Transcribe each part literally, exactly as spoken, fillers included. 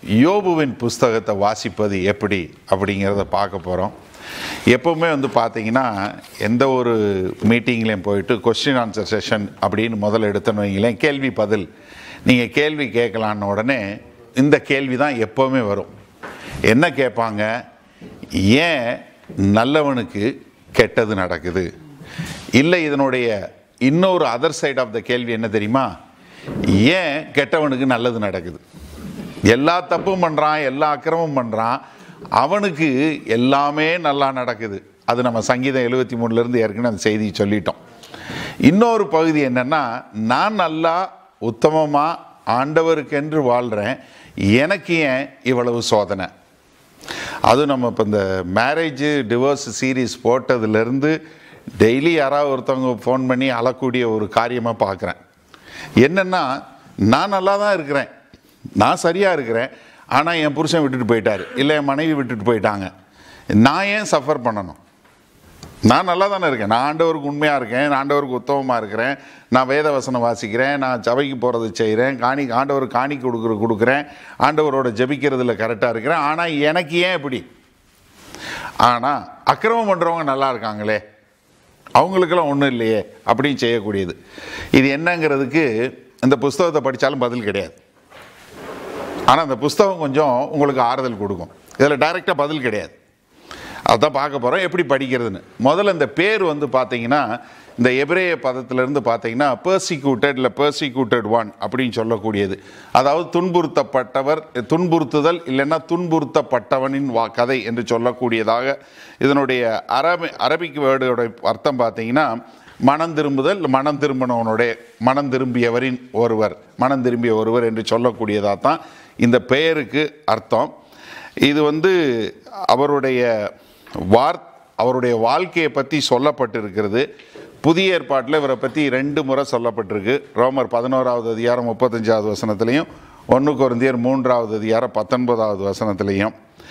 யோபுவின் புஸ்தகத்தை வாசிப்பது எப்படி அப்படிங்கிறத பார்க்க போகிறோம். எப்போவுமே வந்து பார்த்தீங்கன்னா எந்த ஒரு மீட்டிங்லேயும் போயிட்டு கொஸ்டின் ஆன்சர் செஷன் அப்படின்னு முதல்ல எடுத்துன்னு வைங்களேன், கேள்வி பதில். நீங்கள் கேள்வி கேட்கலான்னு உடனே இந்த கேள்வி தான் எப்போவுமே வரும். என்ன கேட்பாங்க? ஏன் நல்லவனுக்கு கெட்டது நடக்குது? இல்லை, இதனுடைய இன்னொரு அதர் சைட் ஆஃப் த கேள்வி என்ன தெரியுமா? ஏன் கெட்டவனுக்கு நல்லது நடக்குது? எல்லா தப்பும் பண்ணுறான், எல்லா அக்கிரமும் பண்ணுறான், அவனுக்கு எல்லாமே நல்லா நடக்குது. அது நம்ம சங்கீதம் எழுபத்தி மூணுலேருந்து ஏற்கனவே அந்த செய்தி சொல்லிட்டோம். இன்னொரு பகுதி என்னென்னா, நான் நல்லா உத்தமமாக ஆண்டவருக்கென்று வாழ்கிறேன், எனக்கு ஏன் இவ்வளவு சோதனை? அதுவும் நம்ம இப்போ இந்த மேரேஜு டிவோர்ஸ் சீரீஸ் போட்டதுலேருந்து டெய்லி யாராவது ஒருத்தவங்க ஃபோன் பண்ணி அழக்கூடிய ஒரு காரியமாக பார்க்குறேன். என்னென்னா, நான் நல்லா தான் இருக்கிறேன், நான் சரியாக இருக்கிறேன், ஆனால் என் புருஷன் விட்டுட்டு போயிட்டார், இல்லை என் மனைவி விட்டுட்டு போயிட்டாங்க, நான் ஏன் சஃபர் பண்ணணும்? நான் நல்லா தானே இருக்கேன், நான் ஆண்டவருக்கு உண்மையாக இருக்கேன், நான் ஆண்டவருக்கு உத்தமமாக இருக்கிறேன், நான் வேத வசனம் வாசிக்கிறேன், நான் சபைக்கு போகிறது செய்கிறேன், காணி ஆண்டவருக்கு காணி கொடுக்குற கொடுக்குறேன், ஆண்டவரோட ஜெபிக்கிறதுல கரெக்டாக இருக்கிறேன், ஆனால் எனக்கு ஏன் இப்படி? ஆனால் அக்கிரமம் பண்ணுறவங்க நல்லா இருக்காங்களே, அவங்களுக்கெல்லாம் ஒன்றும் இல்லையே அப்படின்னு செய்யக்கூடியது. இது என்னங்கிறதுக்கு இந்த புஸ்தகத்தை படித்தாலும் பதில் கிடையாது. ஆனால் அந்த புஸ்தகம் கொஞ்சம் உங்களுக்கு ஆறுதல் கொடுக்கும். இதில் டைரெக்டாக பதில் கிடையாது. அதுதான் பார்க்க போகிறோம் எப்படி படிக்கிறதுன்னு. முதல்ல இந்த பேர் வந்து பார்த்தீங்கன்னா, இந்த எபிரேய பதத்திலேருந்து பார்த்தீங்கன்னா பெர்சிக்யூட்டட் இல்லை பெர்சிக்யூட்டட் ஒன் அப்படின்னு சொல்லக்கூடியது. அதாவது துன்புறுத்தப்பட்டவர், துன்புறுத்துதல் இல்லைன்னா துன்புறுத்தப்பட்டவனின் வா கதை என்று சொல்லக்கூடியதாக. இதனுடைய அரபி அரபிக் வேர்டோட அர்த்தம் பார்த்தீங்கன்னா மனம் திரும்புதல், மனம் திரும்பினவனுடைய மனம் திரும்பியவரின் ஒருவர், மனம் திரும்பிய ஒருவர் என்று சொல்லக்கூடியதாக தான் இந்த பெயருக்கு அர்த்தம். இது வந்து அவருடைய வார் அவருடைய வாழ்க்கையை பற்றி சொல்லப்பட்டிருக்கிறது. புதிய ஏற்பாட்டில் இவரை பற்றி ரெண்டு முறை சொல்லப்பட்டிருக்கு. ரோமர் பதினோராவது அதிகாரம் முப்பத்தஞ்சாவது வசனத்துலேயும், ஒன்று கொரிந்தியர் மூன்றாவது அதிகாரம் பத்தொன்பதாவது வசனத்துலேயும்.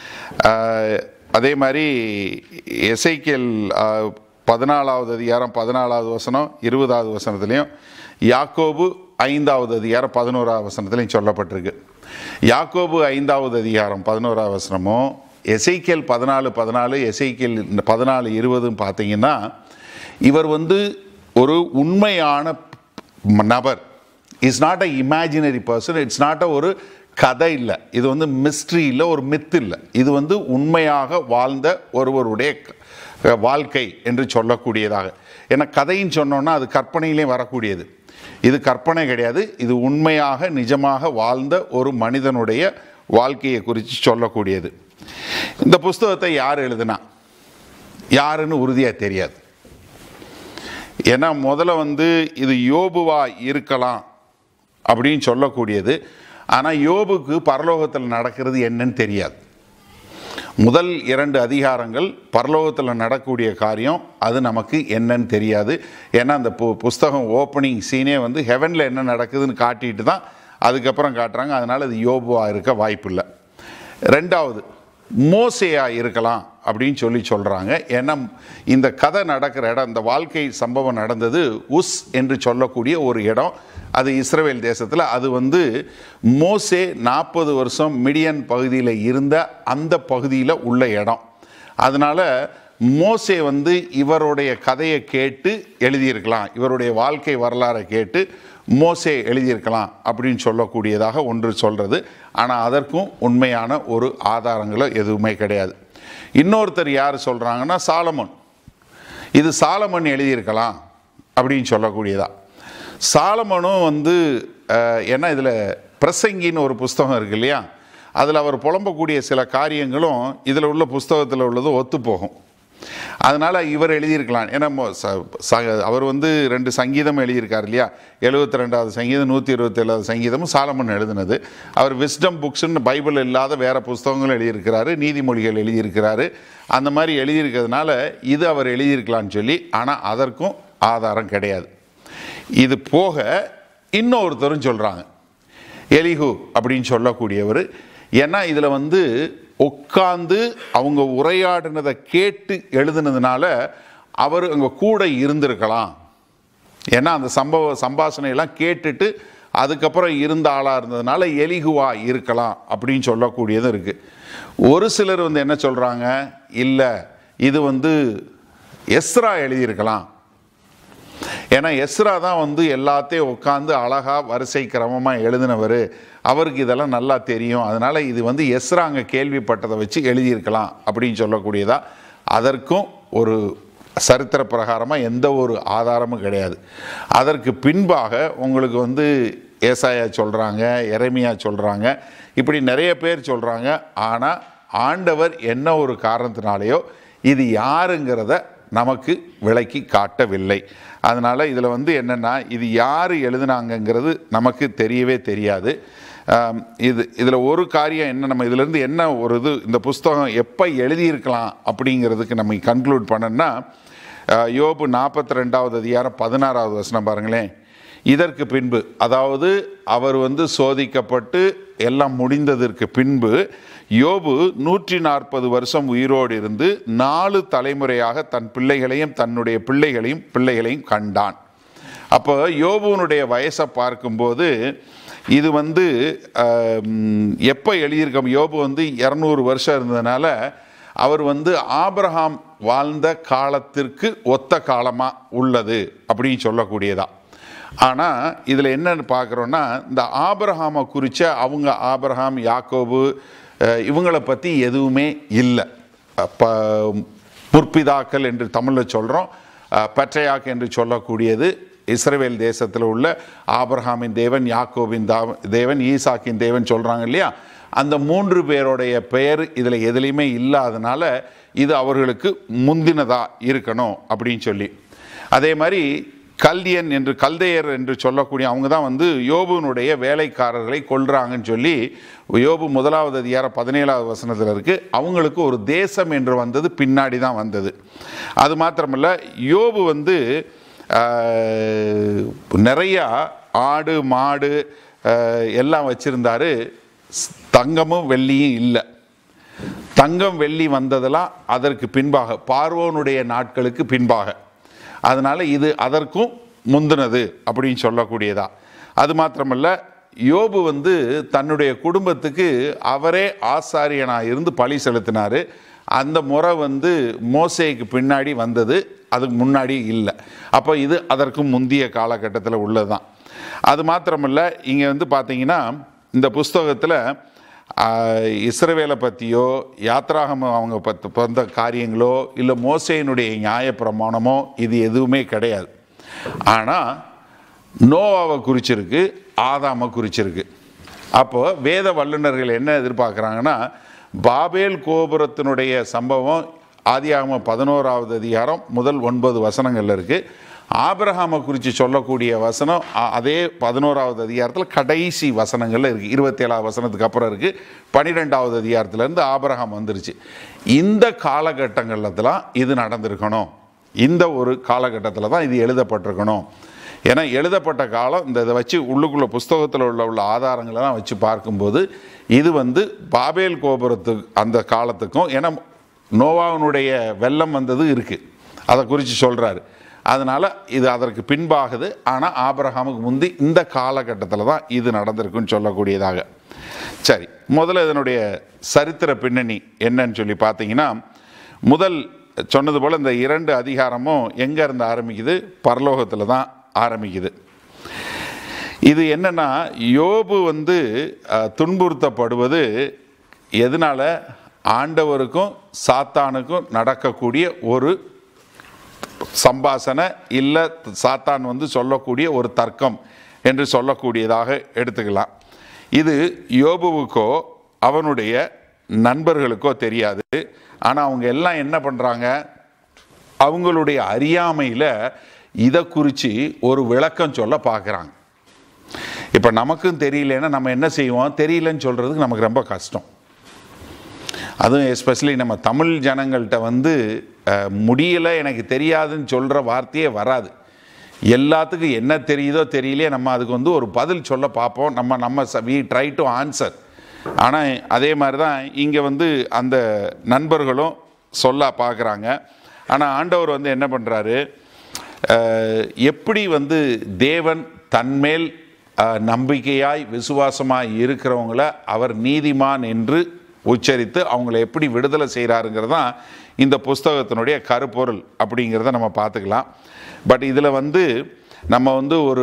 அதே மாதிரி எசேக்கியேல் பதினாலாவது அதிகாரம் பதினாலாவது வசனம் இருபதாவது வசனத்துலேயும், யாக்கோபு ஐந்தாவது அதிகாரம் பதினோராவது வசனத்துலையும் சொல்லப்பட்டிருக்கு. யாக்கோபு ஐந்தாவது அதிகாரம் பதினோராவது வசனமும் எசேக்கியேல் பதினாலு பதினாலு எசேக்கியேல் பதினாலு இருபதும் பார்த்தீங்கன்னா, இவர் வந்து ஒரு உண்மையான நபர். It's not a imaginary person, it's not a ஒரு கதை இல்லை, இது வந்து மிஸ்ட்ரி இல்லை, ஒரு மித்து இல்லை, இது வந்து உண்மையாக வாழ்ந்த ஒருவருடைய வாழ்க்கை என்று சொல்லக்கூடியதாக. ஏன்னா கதைன்னு சொன்னோன்னா அது கற்பனையிலே வரக்கூடியது. இது கற்பனை கிடையாது, இது உண்மையாக நிஜமாக வாழ்ந்த ஒரு மனிதனுடைய வாழ்க்கையை குறித்து சொல்லக்கூடியது. இந்த புஸ்தகத்தை யார் எழுதுனா யாருன்னு உறுதியாக தெரியாது. ஏன்னா முதல்ல வந்து இது யோபுவா இருக்கலாம் அப்படின்னு சொல்லக்கூடியது. ஆனால் யோபுக்கு பரலோகத்தில் நடக்கிறது என்னன்னு தெரியாது. முதல் இரண்டு அதிகாரங்கள் பரலோகத்தில் நடக்கக்கூடிய காரியம், அது நமக்கு என்னன்னு தெரியாது. ஏன்னா அந்த பு புஸ்தகம் ஓப்பனிங் சீனே வந்து ஹெவனில் என்ன நடக்குதுன்னு காட்டிட்டு தான் அதுக்கப்புறம் காட்டுறாங்க. அதனால் அது யோபுவாக இருக்க வாய்ப்பு இல்லை. ரெண்டாவது, மோசேயாக இருக்கலாம் அப்படின்னு சொல்லி சொல்கிறாங்க. ஏன்னா இந்த கதை நடக்கிற இடம், இந்த வாழ்க்கை சம்பவம் நடந்தது உஸ் என்று சொல்லக்கூடிய ஒரு இடம், அது இஸ்ரவேல் தேசத்தில். அது வந்து மோசே நாற்பது வருஷம் மிடியன் பகுதியில் இருந்த அந்த பகுதியில் உள்ள இடம். அதனால் மோசே வந்து இவருடைய கதையை கேட்டு எழுதியிருக்கலாம், இவருடைய வாழ்க்கை வரலாறை கேட்டு மோசே எழுதியிருக்கலாம் அப்படின்னு சொல்லக்கூடியதாக ஒன்று சொல்கிறது. ஆனால் அதற்கும் உண்மையான ஒரு ஆதாரங்களோ எதுவுமே கிடையாது. இன்னொருத்தர் யார் சொல்கிறாங்கன்னா சாலமோன், இது சாலமோன் எழுதியிருக்கலாம் அப்படின்னு சொல்லக்கூடியதா. சாலமோனும் வந்து ஏன்னா இதில் பிரசங்கின்னு ஒரு புஸ்தகம் இருக்குது இல்லையா, அதில் அவர் புலம்பக்கூடிய சில காரியங்களும் இதில் உள்ள புஸ்தகத்தில் உள்ளது ஒத்து போகும். அதனால் இவர் எழுதியிருக்கலாம். ஏன்னா அவர் வந்து ரெண்டு சங்கீதம் எழுதியிருக்கார் இல்லையா, எழுபத்தி ரெண்டாவது சங்கீதம் நூற்றி இருபத்தி ஏழாவது சங்கீதமும் சாலமன் எழுதினது. அவர் விஸ்டம் புக்ஸ்ன்னு பைபிள் இல்லாத வேறு புஸ்தகங்களும் எழுதியிருக்கிறாரு, நீதிமொழிகள் எழுதியிருக்கிறாரு. அந்த மாதிரி எழுதியிருக்கிறதுனால இது அவர் எழுதியிருக்கலான்னு சொல்லி, ஆனால் அதற்கும் ஆதாரம் கிடையாது. இது போக இன்னொருத்தரும் சொல்கிறாங்க, எலிஹு அப்படின்னு சொல்லக்கூடியவர். ஏன்னா இதில் வந்து உட்கார்ந்து அவங்க உரையாடினதை கேட்டு எழுதுனதுனால அவர் அங்கே கூட இருந்திருக்கலாம். ஏன்னா அந்த சம்பவ சம்பாஷணையெல்லாம் கேட்டுட்டு அதுக்கப்புறம் இருந்த ஆளாக இருந்ததுனால எலிகுவா இருக்கலாம் அப்படின்னு சொல்லக்கூடியதும் இருக்குது. ஒரு சிலர் வந்து என்ன சொல்கிறாங்க, இல்லை இது வந்து எஸ்ரா எழுதியிருக்கலாம். ஏன்னா எஸ்ரா தான் வந்து எல்லாத்தையும் உட்காந்து அழகாக வரிசை கிரமமாக எழுதினவர், அவருக்கு இதெல்லாம் நல்லா தெரியும், அதனால் இது வந்து எஸ்ரா அங்கே கேள்விப்பட்டதை வச்சு எழுதியிருக்கலாம் அப்படின்னு சொல்லக்கூடியதா. அதற்கும் ஒரு சரித்திர பிரகாரமாக எந்த ஒரு ஆதாரமும் கிடையாது. அதற்கு பின்பாக உங்களுக்கு வந்து ஏசாயா சொல்கிறாங்க, எரேமியா சொல்கிறாங்க, இப்படி நிறைய பேர் சொல்கிறாங்க. ஆனால் ஆண்டவர் என்ன ஒரு காரணத்தினாலேயோ இது யாருங்கிறத நமக்கு விளக்கி காட்டவில்லை. அதனால் இதில் வந்து என்னென்னா, இது யார் எழுதுனாங்கங்கிறது நமக்கு தெரியவே தெரியாது. இது இதில் ஒரு காரியம் என்ன, நம்ம இதிலேருந்து என்ன ஒரு இது, இந்த புஸ்தகம் எப்போ எழுதியிருக்கலாம் அப்படிங்கிறதுக்கு நம்ம கன்க்ளூட் பண்ணோன்னா, யோபு நாற்பத்தி ரெண்டாவது அதிகாரம் பதினாறாவது வசனம் பாருங்களேன். இதற்கு பின்பு, அதாவது அவர் வந்து சோதிக்கப்பட்டு எல்லாம் முடிந்ததற்கு பின்பு யோபு நூற்றி நாற்பது வருஷம் உயிரோடு இருந்து நாலு தலைமுறையாக தன் பிள்ளைகளையும் தன்னுடைய பிள்ளைகளையும் பிள்ளைகளையும் கண்டான். அப்போ யோபுனுடைய வயசை பார்க்கும்போது இது வந்து எப்போ எழுதியிருக்கோம், யோபு வந்து இரநூறு வருஷம் இருந்ததுனால அவர் வந்து ஆபிரகாம் வாழ்ந்த காலத்திற்கு ஒத்த காலமாக உள்ளது அப்படின்னு சொல்லக்கூடியதா. ஆனால் இதில் என்னன்னு பார்க்குறோன்னா, இந்த ஆபிரகாமை குறித்த அவங்க ஆபிரகாம் யாக்கோபு இவங்களை பற்றி எதுவுமே இல்லை. ப முற்பிதாக்கள் என்று தமிழில் சொல்கிறோம், பற்றையாக் என்று சொல்லக்கூடியது இஸ்ரவேல் தேசத்தில் உள்ள ஆபிரகாமின் தேவன், யாக்கோபின் தேவன், ஈசாக்கின் தேவன் சொல்கிறாங்க இல்லையா, அந்த மூன்று பேருடைய பெயர் இதில் எதுலேயுமே இல்லாதனால இது அவர்களுக்கு முந்தினதாக இருக்கணும் அப்படின்னு சொல்லி. அதே மாதிரி கல்தியன் என்று கல்தையர் என்று சொல்லக்கூடிய அவங்க தான் வந்து யோபுனுடைய வேலைக்காரர்களை கொல்றாங்கன்னு சொல்லி யோபு முதலாவது அதிகாரம் பதினேழாவது வசனத்தில் இருக்குது. அவங்களுக்கு ஒரு தேசம் என்று வந்தது பின்னாடி தான் வந்தது. அது மாத்திரமல்ல, யோபு வந்து நிறையா ஆடு மாடு எல்லாம் வச்சுருந்தார். தங்கமும் வெள்ளியும் இல்லை. தங்கம் வெள்ளி வந்ததெல்லாம் அதற்கு பின்பாக, பார்வோனுடைய நாட்களுக்கு பின்பாக. அதனால் இது அதற்கும் முந்தினது அப்படின்னு சொல்லக்கூடியதா. அது மாத்திரமல்ல, யோபு வந்து தன்னுடைய குடும்பத்துக்கு அவரே ஆசாரியனாக இருந்து பழி செலுத்தினார். அந்த முறை வந்து மோசேக்கு பின்னாடி வந்தது, அதுக்கு முன்னாடி இல்லை. அப்போ இது அதற்கும் முந்திய காலகட்டத்தில் உள்ளது தான். அது மாத்திரமல்ல, இங்கே வந்து பார்த்தீங்கன்னா இந்த புஸ்தகத்தில் இஸ்ரவேலை பற்றியோ யாத்ராகம அவங்க பத்து வந்த காரியங்களோ இல்லை மோசேயினுடைய நியாயப்பிரமாணமோ இது எதுவுமே கிடையாது. ஆனால் நோவாவை குறிச்சிருக்கு, ஆதாமை குறிச்சிருக்கு. அப்போ வேத வல்லுநர்கள் என்ன எதிர்பார்க்குறாங்கன்னா, பாபேல் கோபுரத்தினுடைய சம்பவம் ஆதியாகமம் பதினோராவது அதிகாரம் முதல் ஒன்பது வசனங்கள் இருக்குது. ஆபிரகாமை குறித்து சொல்லக்கூடிய வசனம் அதே பதினோராவது அதிகாரத்தில் கடைசி வசனங்களில் இருக்குது. இருபத்தேழாவது வசனத்துக்கு அப்புறம் இருக்குது. பன்னிரெண்டாவது அதிகாரத்திலேருந்து ஆபிரகாம் வந்துருச்சு. இந்த காலகட்டங்களில் தான் இது நடந்திருக்கணும். இந்த ஒரு காலகட்டத்தில் தான் இது எழுதப்பட்டிருக்கணும். ஏன்னா எழுதப்பட்ட காலம் இந்த இதை வச்சு உள்ளுக்குள்ள புஸ்தகத்தில் உள்ள உள்ள ஆதாரங்களெல்லாம் வச்சு பார்க்கும்போது இது வந்து பாபேல் கோபுரத்துக்கு அந்த காலத்துக்கும், ஏன்னா நோவாவினுடைய வெள்ளம் வந்தது இருக்குது, அதை குறித்து சொல்கிறாரு. அதனால் இது அதற்கு பின்பாகுது. ஆனால் ஆபிரகாமுக்கு முந்தி இந்த காலகட்டத்தில் தான் இது நடந்திருக்குன்னு சொல்லக்கூடியதாக. சரி, முதல்ல இதனுடைய சரித்திர பின்னணி என்னன்னு சொல்லி பார்த்தீங்கன்னா, முதல் சொன்னது போல் இந்த இரண்டு அதிகாரமும் எங்கே இருந்து ஆரம்பிக்குது? பரலோகத்தில் தான் ஆரம்பிக்குது. இது என்னென்னா, யோபு வந்து துன்புறுத்தப்படுவது எதனால்? ஆண்டவருக்கும் சாத்தானுக்கும் நடக்கக்கூடிய ஒரு சம்பாசனை, இல்லை சாத்தான் வந்து சொல்லக்கூடிய ஒரு தர்க்கம் என்று சொல்லக்கூடியதாக எடுத்துக்கலாம். இது யோபுவுக்கோ அவனுடைய நண்பர்களுக்கோ தெரியாது. ஆனால் அவங்க எல்லாம் என்ன பண்ணுறாங்க, அவங்களுடைய அறியாமையில் இதை குறித்து ஒரு விளக்கம் சொல்ல பார்க்குறாங்க. இப்போ நமக்கும் தெரியலன்னா நம்ம என்ன செய்வோம்? தெரியலன்னு சொல்கிறதுக்கு நமக்கு ரொம்ப கஷ்டம். அதுவும் எஸ்பெஷலி நம்ம தமிழ் ஜனங்கள்கிட்ட வந்து முடியலை, எனக்கு தெரியாதுன்னு சொல்கிற வார்த்தையே வராது. எல்லாத்துக்கும் என்ன தெரியுதோ தெரியலையே நம்ம அதுக்கு வந்து ஒரு பதில் சொல்ல பார்ப்போம். நம்ம நம்ம வி ட்ரை டு ஆன்சர். ஆனால் அதே மாதிரி தான் இங்கே வந்து அந்த நண்பர்களும் சொல்ல பார்க்குறாங்க. ஆனால் ஆண்டவர் வந்து என்ன பண்ணுறாரு, எப்படி வந்து தேவன் தன்மேல் நம்பிக்கையாய் விசுவாசமாய் இருக்கிறவங்கள அவர் நீதிமான் என்று உச்சரித்து அவங்கள எப்படி விடுதலை செய்கிறாருங்கிறது தான் இந்த புஸ்தகத்தினுடைய கருப்பொருள் அப்படிங்கிறத நம்ம பார்த்துக்கலாம். பட் இதில் வந்து நம்ம வந்து ஒரு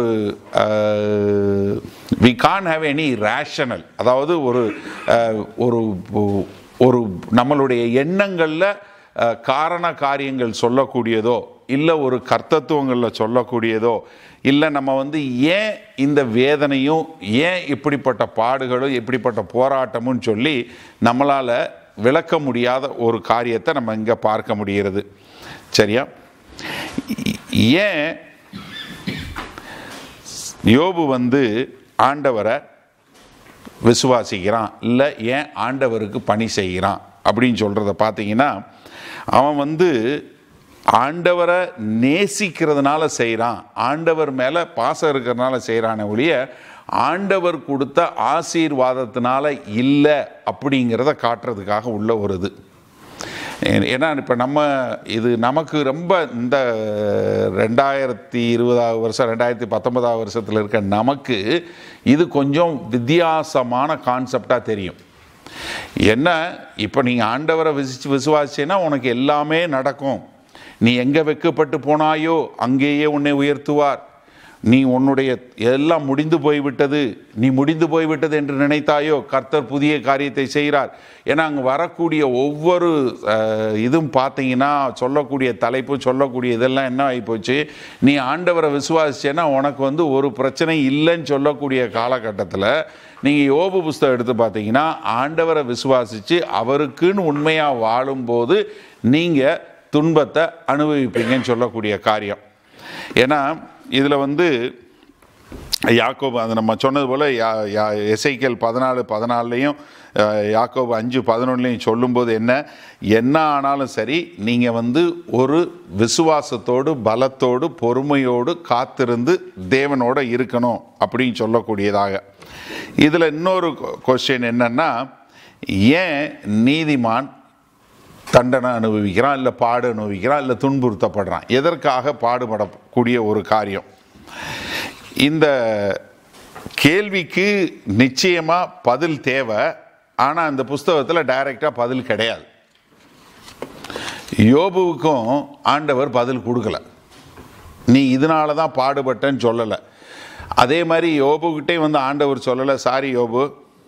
we can have any rational, அதாவது ஒரு ஒரு ஒரு நம்மளுடைய எண்ணங்களில் காரண காரியங்கள் சொல்லக்கூடியதோ இல்லை ஒரு கர்த்தத்துவங்களில் சொல்லக்கூடியதோ இல்லை நம்ம வந்து ஏன் இந்த வேதனையும் ஏன் இப்படிப்பட்ட பாடுகளும் இப்படிப்பட்ட போராட்டமும் சொல்லி நம்மளால் விளக்க முடியாத ஒரு காரியத்தை நம்ம இங்கே பார்க்க முடிகிறது. சரியா? ஏன் யோபு வந்து ஆண்டவரை விசுவாசிக்கிறான், இல்லை ஏன் ஆண்டவருக்கு பணி செய்கிறான் அப்படின்னு சொல்கிறத பார்த்தீங்கன்னா, அவன் வந்து ஆண்டவரை நேசிக்கிறதுனால செய்கிறான், ஆண்டவர் மேலே பாசம் இருக்கிறதுனால செய்கிறானே ஒழிய ஆண்டவர் கொடுத்த ஆசீர்வாதத்தினால இல்லை அப்படிங்கிறத காட்டுறதுக்காக உள்ள ஒரு இது. ஏன்னா இப்போ நம்ம இது நமக்கு ரொம்ப இந்த ரெண்டாயிரத்தி இருபதாவது வருஷம் ரெண்டாயிரத்தி பத்தொன்பதாவது வருஷத்தில் இருக்க நமக்கு இது கொஞ்சம் வித்தியாசமான கான்செப்டாக தெரியும். என்ன, இப்போ நீங்கள் ஆண்டவரை விசி விசுவாசிச்சேன்னா உனக்கு எல்லாமே நடக்கும், நீ எங்கே வெட்கப்பட்டு போனாயோ அங்கேயே உன்னை உயர்த்துவார், நீ உன்னுடைய எல்லாம் முடிந்து போய்விட்டது, நீ முடிந்து போய்விட்டது என்று நினைத்தாயோ கர்த்தர் புதிய காரியத்தை செய்கிறார். ஏன்னா அங்கே வரக்கூடிய ஒவ்வொரு இதுவும் பார்த்தீங்கன்னா சொல்லக்கூடிய தலைப்பு சொல்லக்கூடிய இதெல்லாம் என்ன ஆகிப்போச்சு, நீ ஆண்டவரை விசுவாசிச்சேன்னா உனக்கு வந்து ஒரு பிரச்சனை இல்லைன்னு சொல்லக்கூடிய காலகட்டத்தில் நீங்கள் யோபு புஸ்தகம் எடுத்து பார்த்தீங்கன்னா ஆண்டவரை விசுவாசித்து அவருக்குன்னு உண்மையாக வாழும்போது நீங்கள் துன்பத்தை அனுபவிப்பீங்கன்னு சொல்லக்கூடிய காரியம். ஏன்னா இதில் வந்து யாக்கோபு அது நம்ம சொன்னது போல் யா யா எசேக்கியேல் பதினாலு பதினாலுலையும் யாக்கோபு அஞ்சு பதினொன்றுலையும் சொல்லும்போது என்ன என்ன ஆனாலும் சரி நீங்கள் வந்து ஒரு விசுவாசத்தோடு பலத்தோடு பொறுமையோடு காத்திருந்து தேவனோடு இருக்கணும் அப்படின்னு சொல்லக்கூடியதாக. இதில் இன்னொரு கொஸ்டின் என்னன்னா, ஏன் நீதிமான் தண்டனை அனுபவிக்கிறான், இல்லை பாடு அனுபவிக்கிறான், இல்லை துன்புறுத்தப்படுறான், எதற்காக பாடுபடக்கூடிய ஒரு காரியம்? இந்த கேள்விக்கு நிச்சயமாக பதில் தேவை. ஆனால் அந்த புஸ்தகத்தில் டைரெக்டாக பதில் கிடையாது. யோபுவுக்கும் ஆண்டவர் பதில் கொடுக்கல, நீ இதனால தான் பாடுபட்டேன்னு சொல்லலை. அதே மாதிரி யோபுக்கிட்டே வந்து ஆண்டவர் சொல்லலை, சாரி யோபு,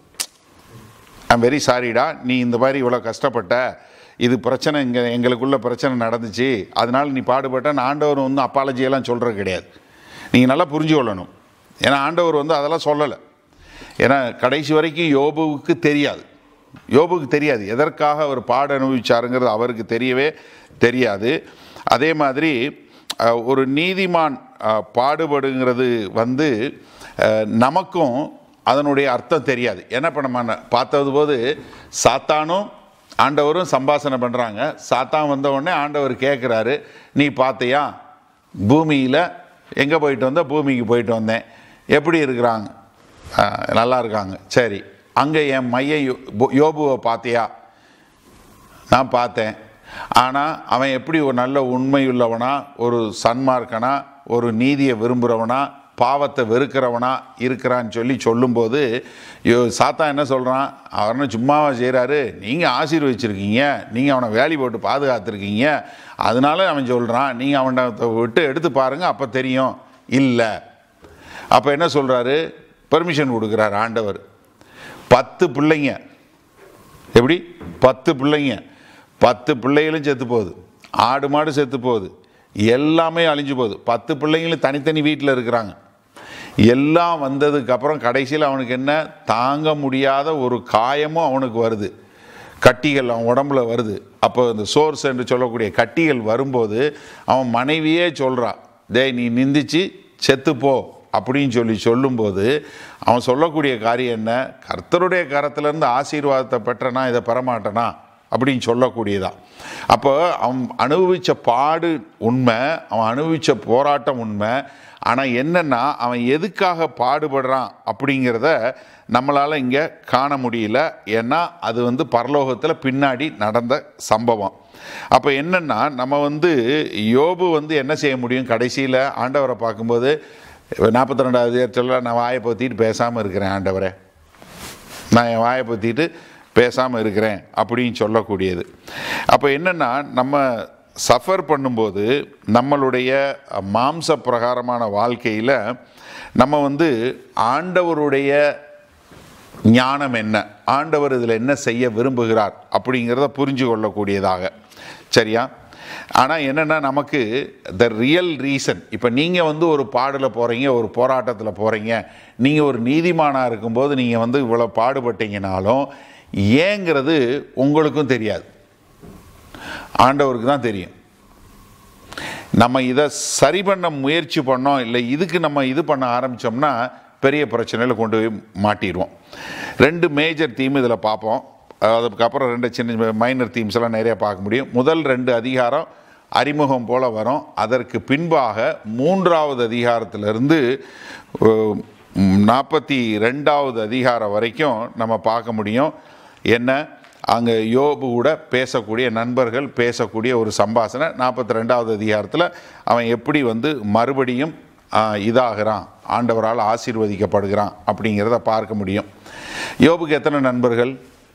ஐம் வெரி சாரிடா, நீ இந்த மாதிரி இவ்வளோ கஷ்டப்பட்ட, இது பிரச்சனை, இங்கே எங்களுக்குள்ள பிரச்சனை நடந்துச்சு, அதனால் நீ பாடுபட்ட. ஆண்டவர் வந்து அப்பாலஜியெல்லாம் சொல்கிறது கிடையாது. நீங்கள் நல்லா புரிஞ்சு கொள்ளணும். ஏன்னா ஆண்டவர் வந்து அதெல்லாம் சொல்லலை. ஏன்னா கடைசி வரைக்கும் யோபுவுக்கு தெரியாது, யோபுக்கு தெரியாது எதற்காக அவர் பாடு அனுபவிச்சாருங்கிறது அவருக்கு தெரியவே தெரியாது. அதே மாதிரி ஒரு நீதிமான் பாடுபடுங்கிறது வந்து நமக்கும் அதனுடைய அர்த்தம் தெரியாது. ஏன்னா இப்போ நம்ம பார்த்தது போது சாத்தானும் ஆண்டவரும் சம்பாஷணை பண்ணுறாங்க. சாத்தான் வந்த உடனே ஆண்டவர் கேட்குறாரு, நீ பார்த்தியா பூமியில் எங்கே போயிட்டு வந்த? பூமிக்கு போயிட்டு வந்தேன். எப்படி இருக்கிறாங்க? நல்லா இருக்காங்க. சரி, அங்கே என் மைய யோபுவை பார்த்தியா? நான் பார்த்தேன். ஆனால் அவன் எப்படி ஒரு நல்ல உண்மையுள்ளவனா, ஒரு சன்மார்க்கனா, ஒரு நீதியை விரும்புகிறவனா, பாவத்தை வெறுக்கிறவனா இருக்கிறான்னு சொல்லி சொல்லும்போது யோ சாத்தான் என்ன சொல்கிறான், அவனை சும்மாவா செய்கிறாரு, நீங்கள் ஆசீர்வதிச்சிருக்கீங்க, நீங்கள் அவனை வேலி போட்டு பாதுகாத்துருக்கீங்க, அதனால அவன் சொல்கிறான், நீங்கள் அவனை விட்டு எடுத்து பாருங்கள் அப்போ தெரியும். இல்லை, அப்போ என்ன சொல்கிறாரு, பெர்மிஷன் கொடுக்குறாரு ஆண்டவர். பத்து பிள்ளைங்க, எப்படி பத்து பிள்ளைங்க, பத்து பிள்ளைகளும் செத்து போகுது, ஆடு மாடு செத்து போகுது, எல்லாமே அழிஞ்சு போகுது. பத்து பிள்ளைங்களும் தனித்தனி வீட்டில் இருக்கிறாங்க. எல்லாம் வந்ததுக்கப்புறம் கடைசியில் அவனுக்கு என்ன, தாங்க முடியாத ஒரு காயமும் அவனுக்கு வருது, கட்டிகள் அவன் உடம்புல வருது. அப்போ இந்த சோர்ஸ் என்று சொல்லக்கூடிய கட்டிகள் வரும்போது அவன் மனைவியே சொல்கிறான், டேய் நீ நிந்திச்சு செத்துப்போ அப்படின்னு சொல்லி சொல்லும்போது அவன் சொல்லக்கூடிய காரியம் என்ன, கர்த்தருடைய கரத்திலேருந்து ஆசீர்வாதத்தை பெற்றனா இதை பெறமாட்டனா அப்படின்னு சொல்லக்கூடியதான். அப்போ அவன் அனுபவித்த பாடு உண்மை, அவன் அனுபவித்த போராட்டம் உண்மை. ஆனால் என்னென்னா அவன் எதுக்காக பாடுபடுறான் அப்படிங்கிறத நம்மளால் இங்கே காண முடியல. ஏன்னா அது வந்து பரலோகத்தில் பின்னாடி நடந்த சம்பவம். அப்போ என்னென்னா நம்ம வந்து யோபு வந்து என்ன செய்ய முடியும், கடைசியில் ஆண்டவரை பார்க்கும்போது இப்போ நாற்பத்தி ரெண்டாவது அதிகாரத்தில் நான் வாயை பொத்திட்டு பேசாமல் இருக்கிறேன் ஆண்டவரே, நான் என் வாயை பொத்திட்டு பேசாமல் இருக்கிறேன் அப்படின்னு சொல்லக்கூடியது. அப்போ என்னென்னா, நம்ம சஃபர் பண்ணும்போது நம்மளுடைய மாம்ச பிரகாரமான வாழ்க்கையில் நம்ம வந்து ஆண்டவருடைய ஞானம் என்ன, ஆண்டவர் இதில் என்ன செய்ய விரும்புகிறார் அப்படிங்கிறத புரிஞ்சு கொள்ளக்கூடியதாக. சரியா? ஆனால் என்னென்னா, நமக்கு த ரியல் ரீசன், இப்போ நீங்கள் வந்து ஒரு பாடில் போகிறீங்க, ஒரு போராட்டத்தில் போகிறீங்க, நீங்கள் ஒரு நீதிமானாக இருக்கும்போது நீங்கள் வந்து இவ்வளோ பாடுபட்டீங்கனாலும் ஏங்கிறது உங்களுக்கும் தெரியாது, ஆண்டவருக்கு தான் தெரியும். நம்ம இதை சரி பண்ண முயற்சி பண்ணோம், இல்லை இதுக்கு நம்ம இது பண்ண ஆரம்பித்தோம்னா பெரிய பிரச்சனையில் கொண்டு போய் மாட்டிடுவோம். ரெண்டு மேஜர் தீம் இதில் பார்ப்போம். அதுக்கப்புறம் ரெண்டு சின்ன மைனர் தீம்ஸ் எல்லாம் நிறைய பார்க்க முடியும். முதல் ரெண்டு அதிகாரம் அறிமுகம் போல் வரும். அதற்கு பின்பாக மூன்றாவது அதிகாரத்திலிருந்து நாற்பத்தி ரெண்டாவது அதிகாரம் வரைக்கும் நம்ம பார்க்க முடியும். என்ன, அங்கே யோபு கூட பேசக்கூடிய நண்பர்கள் பேசக்கூடிய ஒரு சம்பாஷணை. நாற்பத்தி ரெண்டாவது அதிகாரத்தில் அவன் எப்படி வந்து மறுபடியும் இதாகிறான், ஆண்டவரால் ஆசீர்வதிக்கப்படுகிறான் அப்படிங்கிறத பார்க்க முடியும். யோபுக்கு எத்தனை நண்பர்கள்?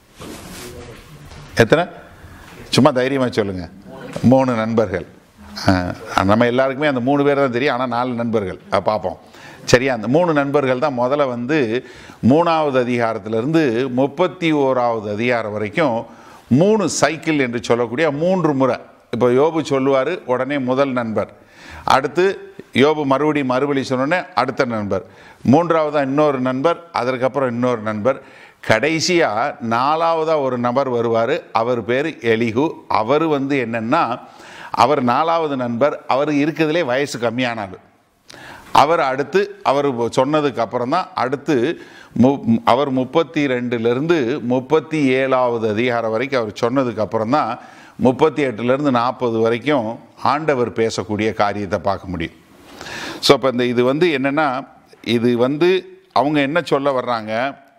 எத்தனை? சும்மா தைரியமாக சொல்லுங்கள். மூணு நண்பர்கள். நம்ம எல்லாருக்குமே அந்த மூணு பேர் தான் தெரியும், ஆனால் நாலு நண்பர்கள் பார்ப்போம். சரியா? அந்த மூணு நண்பர்கள் தான் முதல்ல வந்து மூணாவது அதிகாரத்திலிருந்து முப்பத்தி ஓராவது அதிகாரம் வரைக்கும் மூணு சைக்கிள் என்று சொல்லக்கூடிய மூன்று முறை. இப்போ யோபு சொல்லுவார், உடனே முதல் நண்பர், அடுத்து யோபு மறுபடியும் மறுபடி சொன்னோடனே அடுத்த நண்பர், மூன்றாவதாக இன்னொரு நண்பர், அதற்கப்புறம் இன்னொரு நண்பர், கடைசியாக நாலாவதாக ஒரு நபர் வருவார். அவர் பேர் எலிகு. அவர் வந்து என்னென்னா, அவர் நாலாவது நண்பர். அவர் இருக்கிறதுலே வயசு கம்மியானார். அவர் அடுத்து அவர் சொன்னதுக்கு அப்புறம் தான் அடுத்து மு அவர் முப்பத்தி ரெண்டுலேருந்து முப்பத்தி ஏழாவது அதிகாரம் வரைக்கும் அவர் சொன்னதுக்கு அப்புறம் தான் முப்பத்தி எட்டுலேருந்து நாற்பது வரைக்கும் ஆண்டவர் பேசக்கூடிய காரியத்தை பார்க்க முடியும். ஸோ இப்போ இந்த இது வந்து என்னென்னா, இது வந்து அவங்க என்ன சொல்ல வர்றாங்க,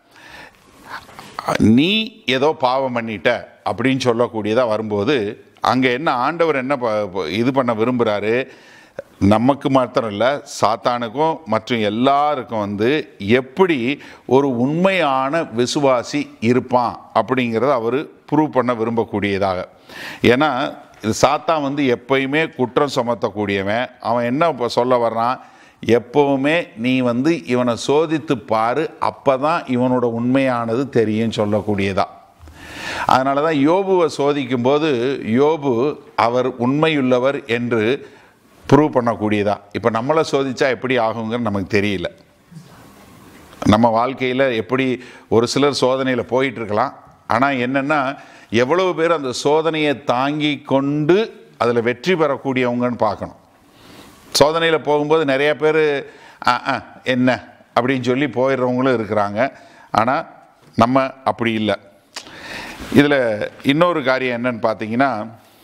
நீ ஏதோ பாவம் பண்ணிட்ட அப்படின்னு சொல்லக்கூடியதாக வரும்போது அங்கே என்ன ஆண்டவர் என்ன இது பண்ண விரும்புகிறாரு, நமக்கு மாத்திரம் இல்லை, சாத்தானுக்கும் மற்றும் எல்லாருக்கும் வந்து எப்படி ஒரு உண்மையான விசுவாசி இருப்பான் அப்படிங்கிறத அவர் ப்ரூவ் பண்ண விரும்பக்கூடியதாக. ஏன்னா இது சாத்தான் வந்து எப்பயுமே குற்றம் சுமத்தக்கூடியவன். அவன் என்ன சொல்ல வர்றான், எப்போவுமே நீ வந்து இவனை சோதித்து பாரு, அப்போ தான் இவனோட உண்மையானது தெரியும் சொல்லக்கூடியதா. அதனால தான் யோபுவை சோதிக்கும்போது யோபு அவர் உண்மையுள்ளவர் என்று ப்ரூவ் பண்ணக்கூடியதா. இப்போ நம்மளை சோதித்தா எப்படி ஆகுங்கிறது நமக்கு தெரியல. நம்ம வாழ்க்கையில் எப்படி ஒரு சிலர் சோதனையில் போயிட்டுருக்கலாம், ஆனால் என்னென்னா எவ்வளவு பேர் அந்த சோதனையை தாங்கி கொண்டு அதில் வெற்றி பெறக்கூடியவங்கன்னு பார்க்கணும். சோதனையில் போகும்போது நிறைய பேர் என்ன அப்படின்னு சொல்லி போயிடுறவங்களும் இருக்கிறாங்க. ஆனால் நம்ம அப்படி இல்லை. இதில் இன்னொரு காரியம் என்னன்னு பார்த்தீங்கன்னா,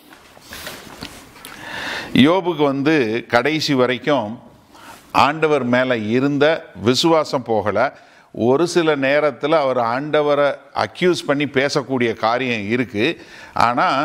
யோபுக்கு வந்து கடைசி வரைக்கும் ஆண்டவர் மேலே இருந்த விசுவாசம் போகலை. ஒரு சில நேரத்தில் அவர் ஆண்டவரை அக்யூஸ் பண்ணி பேசக்கூடிய காரியம் இருக்குது. ஆனால்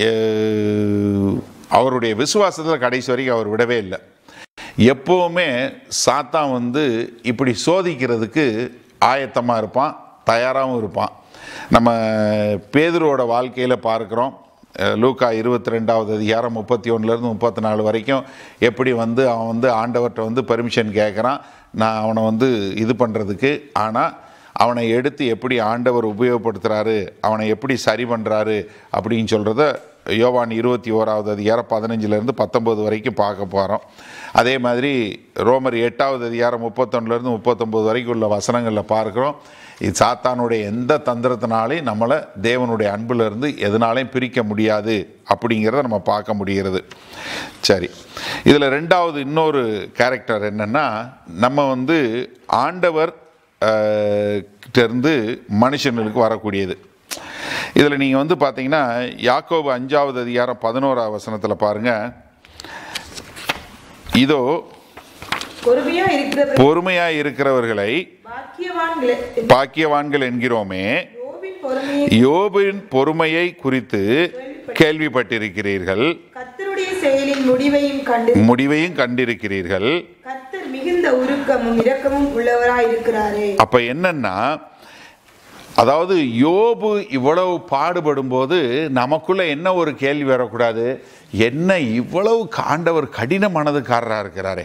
அவருடைய விசுவாசத்தில் கடைசி வரைக்கும் அவர் விடவே இல்லை. எப்போவுமே சாத்தான் வந்து இப்படி சோதிக்கிறதுக்கு ஆயத்தமாக இருப்பான், தயாராகவும் இருப்பான். நம்ம பேதுருவோட வாழ்க்கையில் பார்க்குறோம். லூக்கா இருபத்தி ரெண்டாவது அதிகாரம் முப்பத்தி ஒன்றுலேருந்து முப்பத்தி நாலு வரைக்கும் எப்படி வந்து அவன் வந்து ஆண்டவர்கிட்ட வந்து பெர்மிஷன் கேட்குறான் நான் அவனை வந்து இது பண்ணுறதுக்கு. ஆனால் அவனை எடுத்து எப்படி ஆண்டவர் உபயோகப்படுத்துகிறாரு, அவனை எப்படி சரி பண்ணுறாரு அப்படின்னு சொல்கிறத யோவான் இருபத்தி ஓராவது அதிகாரம் பதினஞ்சுலேருந்து பத்தொம்போது வரைக்கும் பார்க்க போகிறோம். அதே மாதிரி ரோமர் எட்டாவது அதிகாரம் முப்பத்தொன்னுலேருந்து முப்பத்தொம்போது வரைக்கும் உள்ள வசனங்களில் பார்க்குறோம். இது சாத்தானுடைய எந்த தந்திரத்தினாலையும் நம்மளை தேவனுடைய அன்பிலிருந்து எதனாலையும் பிரிக்க முடியாது அப்படிங்கிறத நம்ம பார்க்க முடிகிறது. சரி, இதில் ரெண்டாவது இன்னொரு கேரக்டர் என்னென்னா, நம்ம வந்து ஆண்டவர் கிட்டேருந்து மனுஷனுக்கு வரக்கூடியது. இதில் நீங்கள் வந்து பார்த்தீங்கன்னா யாக்கோபு அஞ்சாவது அதிகாரம் பதினோராவது வசனத்தில் பாருங்கள். இதோ பொறுமையாய் இருக்கிறவர்களை பாக்கியவான்கள் என்கிறோமே, யோபின் பொறுமையை குறித்து கேள்விப்பட்டிருக்கிறீர்கள், முடிவையும் கண்டிருக்கிறீர்கள். மிகுந்த உருக்கமும் இரக்கமும் உள்ளவராய் இருக்கிறாரே. அப்ப என்னன்னா, அதாவது யோபு இவ்வளவு பாடுபடும் போது நமக்குள்ள என்ன ஒரு கேள்வி வரக்கூடாது, என்ன இவ்வளவு ஆண்டவர் கடின மனதுக்காரரா இருக்கிறாரே,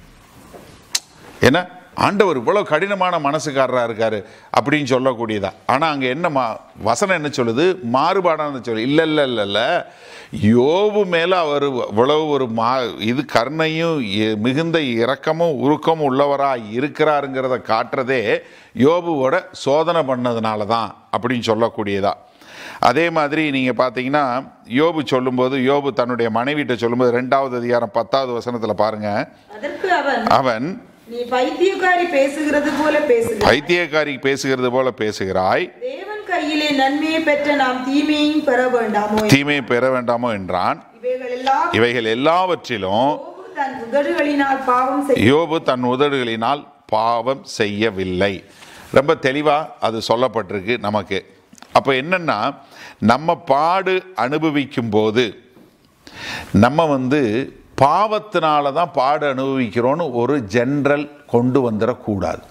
ஏன்னா ஆண்டவர் இவ்வளவு கடினமான மனசுக்காரரா இருக்காரு அப்படின்னு சொல்லக்கூடியதா. ஆனா அங்க என்ன மா வசனம் என்ன சொல்லுது, மாறுபாடான சொல்லு. இல்ல இல்ல இல்ல இல்ல யோபு மேல அவர் இவ்வளவு ஒரு மா இது கருணையும் மிகுந்த இரக்கமும் உருக்கமும் உள்ளவரா இருக்கிறாருங்கிறத காட்டுறதே யோபுவோட சோதனை பண்ணதுனால தான் அப்படின்னு சொல்லக்கூடியதா. அதே மாதிரி நீங்க பாத்தீங்கன்னா யோபு சொல்லும்போது, யோபு தன்னுடைய மனைவிட்ட சொல்லும்போது ரெண்டாவது அதிகாரம் பத்தாவது வசனத்துல பாருங்க, அதற்கு அவன் அவன் நீ பைத்தியக்காரி பேசுகிறது போல பேசுகிறாய் பைத்தியக்காரி பேசுகிறது போல பேசுகிறாய் தேவன் கையிலே நன்மையை பெற்ற நாம் தீமையையும் பெற வேண்டாமோ தீமையை பெற வேண்டாமோ என்றான். இவைகள் எல்லாம் இவைகள் எல்லாவற்றிலும் தன் உதடுகளினால் பாவம் செய்ய யோபு தன் உதடுகளினால் பாவம் செய்யவில்லை. ரொம்ப தெளிவா அது சொல்லப்பட்டிருக்கு நமக்கு. அப்ப என்னன்னா, நம்ம பாடு அனுபவிக்கும் போது நம்ம வந்து பாவத்தினால தான் பாடு அனுபவிக்கிறோன்னு ஒரு ஜென்ரல் கொண்டு வந்துடக்கூடாது.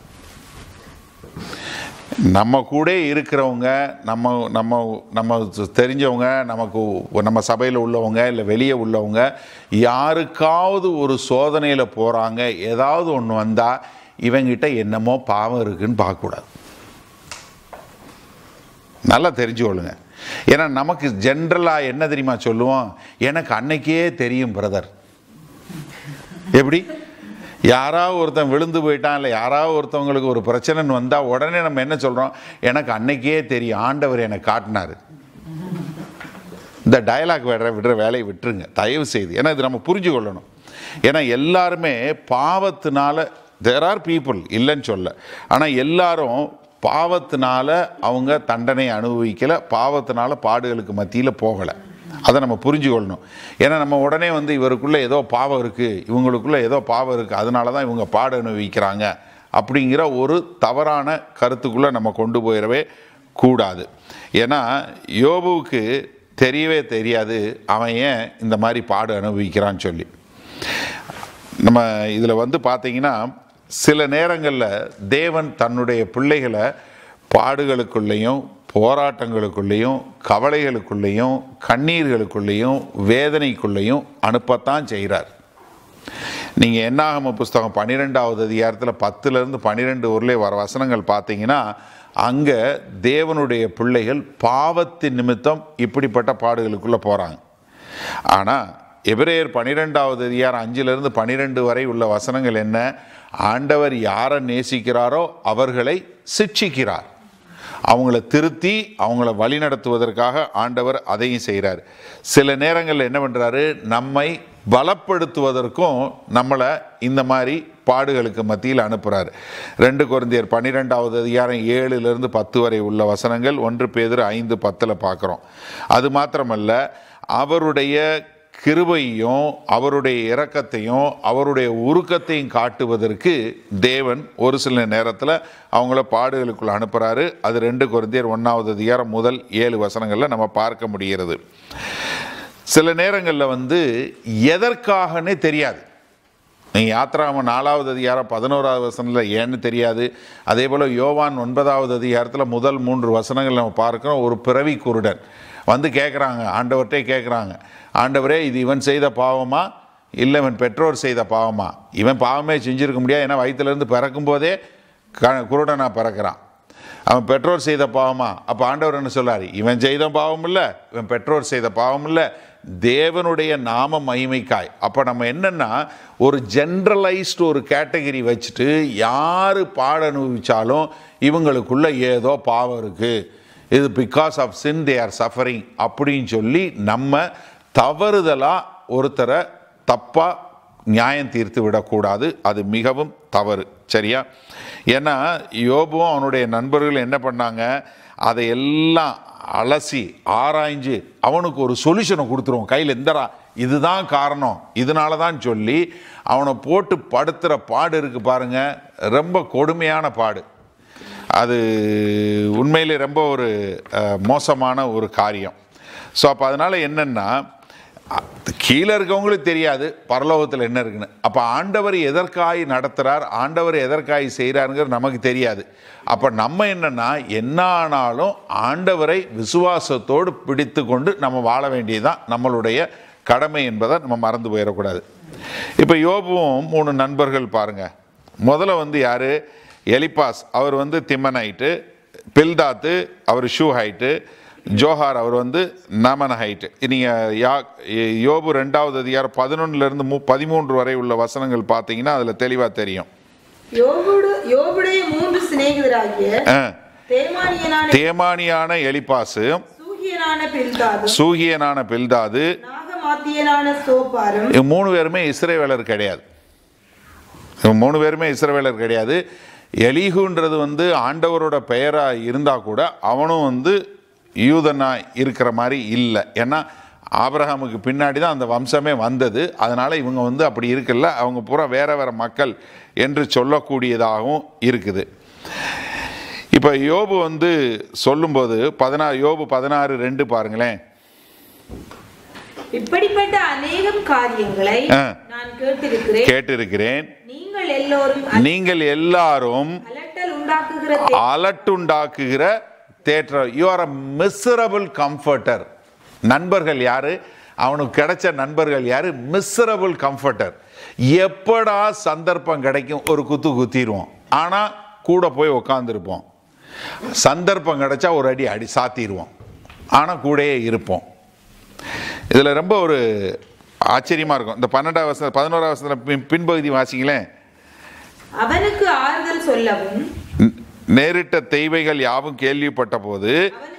நம்ம கூட இருக்கிறவங்க, நம்ம நம்ம நம்ம தெரிஞ்சவங்க, நமக்கு நம்ம சபையில் உள்ளவங்க இல்லை வெளியே உள்ளவங்க யாருக்காவது ஒரு சோதனையில் போகிறாங்க, ஏதாவது ஒன்று வந்தால் இவங்கிட்ட என்னமோ பாவம் இருக்குன்னு பார்க்கக்கூடாது. நல்லா தெரிஞ்சுக்கொள்ளுங்க. ஏன்னா நமக்கு ஜென்ரலாக என்ன தெரியுமா சொல்லுவோம், எனக்கு அன்னைக்கே தெரியும் பிரதர். எப்படி யாராவது ஒருத்தன் விழுந்து போயிட்டான், இல்லை யாராவது ஒருத்தவங்களுக்கு ஒரு பிரச்சனைன்னு வந்தால் உடனே நம்ம என்ன சொல்கிறோம், எனக்கு அன்னைக்கே தெரியும், ஆண்டவர் எனக்கு காட்டினாரு. இந்த டயலாக் விடுற விடுற வேலையை விட்டுருங்க தயவு செய்து. ஏன்னா இது நம்ம புரிஞ்சு கொள்ளணும். ஏன்னா எல்லாருமே பாவத்தினால, தேர் ஆர் பீப்புள் இல்லைன்னு சொல்ல, ஆனால் எல்லாரும் பாவத்தினால அவங்க தண்டனை அனுபவிக்கலை, பாவத்தினால பாடுகளுக்கு மத்தியில் போகலை. அதை நம்ம புரிஞ்சு கொள்ளணும். ஏன்னா நம்ம உடனே வந்து இவருக்குள்ளே ஏதோ பாவம் இருக்குது, இவங்களுக்குள்ளே ஏதோ பாவம் இருக்குது, அதனால தான் இவங்க பாடு அனுபவிக்கிறாங்க அப்படிங்கிற ஒரு தவறான கருத்துக்குள்ளே நம்ம கொண்டு போயிடவே கூடாது. ஏன்னா யோபுவுக்கு தெரியவே தெரியாது அவன் ஏன் இந்த மாதிரி பாடு அனுபவிக்கிறான்னு சொல்லி. நம்ம இதில் வந்து பார்த்தீங்கன்னா சில நேரங்களில் தேவன் தன்னுடைய பிள்ளைகளை பாடுகளுக்குள்ளேயும் போராட்டங்களுக்குள்ளேயும் கவலைகளுக்குள்ளேயும் கண்ணீர்களுக்குள்ளேயும் வேதனைக்குள்ளேயும் அனுப்பத்தான் செய்கிறார். நீங்கள் என்னாகம புஸ்தகம் பன்னிரெண்டாவது அதிகாரத்தில் பத்துலேருந்து பன்னிரெண்டு ஊர்லே வர வசனங்கள் பார்த்தீங்கன்னா அங்கே தேவனுடைய பிள்ளைகள் பாவத்தின் நிமித்தம் இப்படிப்பட்ட பாடுகளுக்குள்ளே போகிறாங்க. ஆனால் எபிரேயர் பன்னிரெண்டாவது அதிகாரம் அஞ்சிலிருந்து பன்னிரெண்டு வரை உள்ள வசனங்கள் என்ன, ஆண்டவர் யாரை நேசிக்கிறாரோ அவர்களை சிட்சிக்கிறார், அவங்கள திருத்தி அவங்கள வழி நடத்துவதற்காக ஆண்டவர் அதையும் செய்கிறார். சில நேரங்களில் என்ன பண்ணுறாரு, நம்மை பலப்படுத்துவதற்கும் நம்மளை இந்த மாதிரி பாடுகளுக்கு மத்தியில் அனுப்புகிறார். ரெண்டு கொரிந்தியர் பன்னிரெண்டாவது அதிகாரம் ஏழுலேருந்து பத்து வரை உள்ள வசனங்கள், ஒன்று பேதுரு ஐந்து பத்தில் பார்க்குறோம். அது மாத்திரமல்ல, அவருடைய கிருபையும் அவருடைய இரக்கத்தையும் அவருடைய உருக்கத்தையும் காட்டுவதற்கு தேவன் ஒரு சில நேரத்தில் அவங்கள பாடுகளுக்குள்ள அனுப்புகிறாரு. அது ரெண்டு கொரிந்தியர் ஒன்றாவது அதிகாரம் முதல் ஏழு வசனங்களில் நம்ம பார்க்க முடிகிறது. சில நேரங்களில் வந்து எதற்காகனே தெரியாது. நீங்கள் யாத்ராம நாலாவது அதிகாரம் பதினோராவது வசனத்தில் ஏன்னு தெரியாது. அதே போல் யோவான் ஒன்பதாவது அதிகாரத்தில் முதல் மூன்று வசனங்கள் நம்ம பார்க்குறோம். ஒரு பிறவி குருடன் வந்து கேட்குறாங்க, ஆண்டவர்கிட்டே கேட்குறாங்க, ஆண்டவரே இது இவன் செய்த பாவமா இல்லை இவன் பெற்றோர் செய்த பாவமா? இவன் பாவமே செஞ்சுருக்க முடியாது, ஏன்னா வயிற்றுலேருந்து பிறக்கும் போதே க குருடனாக பிறக்கிறான். அவன் பெற்றோர் செய்த பாவமா? அப்போ ஆண்டவர் என்ன சொல்லார், இவன் செய்த பாவம் இல்லை, இவன் பெற்றோர் செய்த பாவம் இல்லை, தேவனுடைய நாம மகிமைக்காய். அப்போ நம்ம என்னென்னா ஒரு ஜென்ரலைஸ்டு ஒரு கேட்டகரி வச்சுட்டு யார் பாட அனுபவித்தாலும் இவங்களுக்குள்ள ஏதோ பாவம் இருக்குது, இது because of sin they are suffering அப்படின்னு சொல்லி நம்ம தவறுதலாக ஒருத்தரை தப்பாக நியாயம் தீர்த்து விடக்கூடாது. அது மிகவும் தவறு. சரியா? ஏன்னா யோபுவும் அவனுடைய நண்பர்கள் என்ன பண்ணாங்க, அதையெல்லாம் அலசி ஆராய்ஞ்சு அவனுக்கு ஒரு சொல்யூஷனை கொடுத்துருவோம் கையில், எந்தரா இதுதான் காரணம் இதனால தான் சொல்லி அவனை போட்டு படுத்துகிற பாடு இருக்குது பாருங்க, ரொம்ப கொடுமையான பாடு. அது உண்மையிலே ரொம்ப ஒரு மோசமான ஒரு காரியம். ஸோ அப்போ அதனால் என்னென்னா கீழே இருக்கவங்களுக்கு தெரியாது பரலோகத்தில் என்ன இருக்குன்னு. அப்போ ஆண்டவர் எதற்காய் நடத்துகிறார், ஆண்டவர் எதற்காய் செய்கிறாருங்கிறது நமக்கு தெரியாது. அப்போ நம்ம என்னன்னா என்ன ஆனாலும் ஆண்டவரை விசுவாசத்தோடு பிடித்து கொண்டு நம்ம வாழ வேண்டியதுதான் நம்மளுடைய கடமை என்பதை நம்ம மறந்து போயிடக்கூடாது. இப்போ யோபுவும் மூணு நண்பர்கள் பாருங்க. முதல்ல வந்து யாரு? எலிப்பாஸ், அவர் வந்து திம்மனைட்டு, பில்தாத்து அவர் ஷூ ஹைட்டு, ஜோஹார் அவர் வந்து நமன ஹைட்டு. நீங்கள் யா யோபு ரெண்டாவது அதிகாரம் பதினொன்னுலேருந்து மூ பதிமூன்று வரை உள்ள வசனங்கள் பார்த்தீங்கன்னா அதில் தெளிவாக தெரியும். யோபுடைய மூன்று சிநேகிதராகிய தேமானியான எலிப்பாசு, சூகியனான பில்தாது, மூணு பேருமே இஸ்ரவேலர் கிடையாது. மூணு பேருமே இஸ்ரவேலர் கிடையாது. எலிகுன்றது வந்து ஆண்டவரோட பெயராக இருந்தால் கூட அவனும் வந்து யூதனா இருக்கிற மாதிரி இல்லை. ஏன்னா ஆபிரகாமுக்கு பின்னாடி தான் அந்த வம்சமே வந்தது. அதனால் இவங்க வந்து அப்படி இருக்குல்ல, அவங்க பூரா வேற வேற மக்கள் என்று சொல்லக்கூடியதாகவும் இருக்குது. இப்போ யோபு வந்து சொல்லும்போது பதினாறு யோபு பதினாறு ரெண்டு பாருங்களேன். இப்படிப்பட்ட அநேகம் காரியங்களை நான் கேட்டிருக்கிறேன் கேட்டிருக்கிறேன் நீங்கள் எல்லோரும் நீங்கள் எல்லாரும் அலட்டுண்டாக்குகிற தேற்ற you are a miserable comforter. நண்பர்கள் யாரு? அவனுக்கு கிடைச்ச நண்பர்கள் யாரு? Miserable comforter. எப்படா சந்தர்ப்பம் கிடைக்கும் ஒரு குத்து குத்திடுவோம், ஆனால் கூட போய் உக்காந்துருப்போம். சந்தர்ப்பம் கிடைச்சா ஒரு அடி அடி சாத்திடுவோம், ஆனால் கூடயே இருப்போம். இதில் ரொம்ப ஒரு ஆச்சரியமாக இருக்கும். இந்த பன்னெண்டாவது வருஷம் பதினோராவது வருஷத்தில் பின்பகுதி வாசிங்களேன். அவனுக்கு ஆறுதல் சொல்லவும் நேரிட்ட தெய்வைகள் யாவும் கேள்விப்பட்ட போது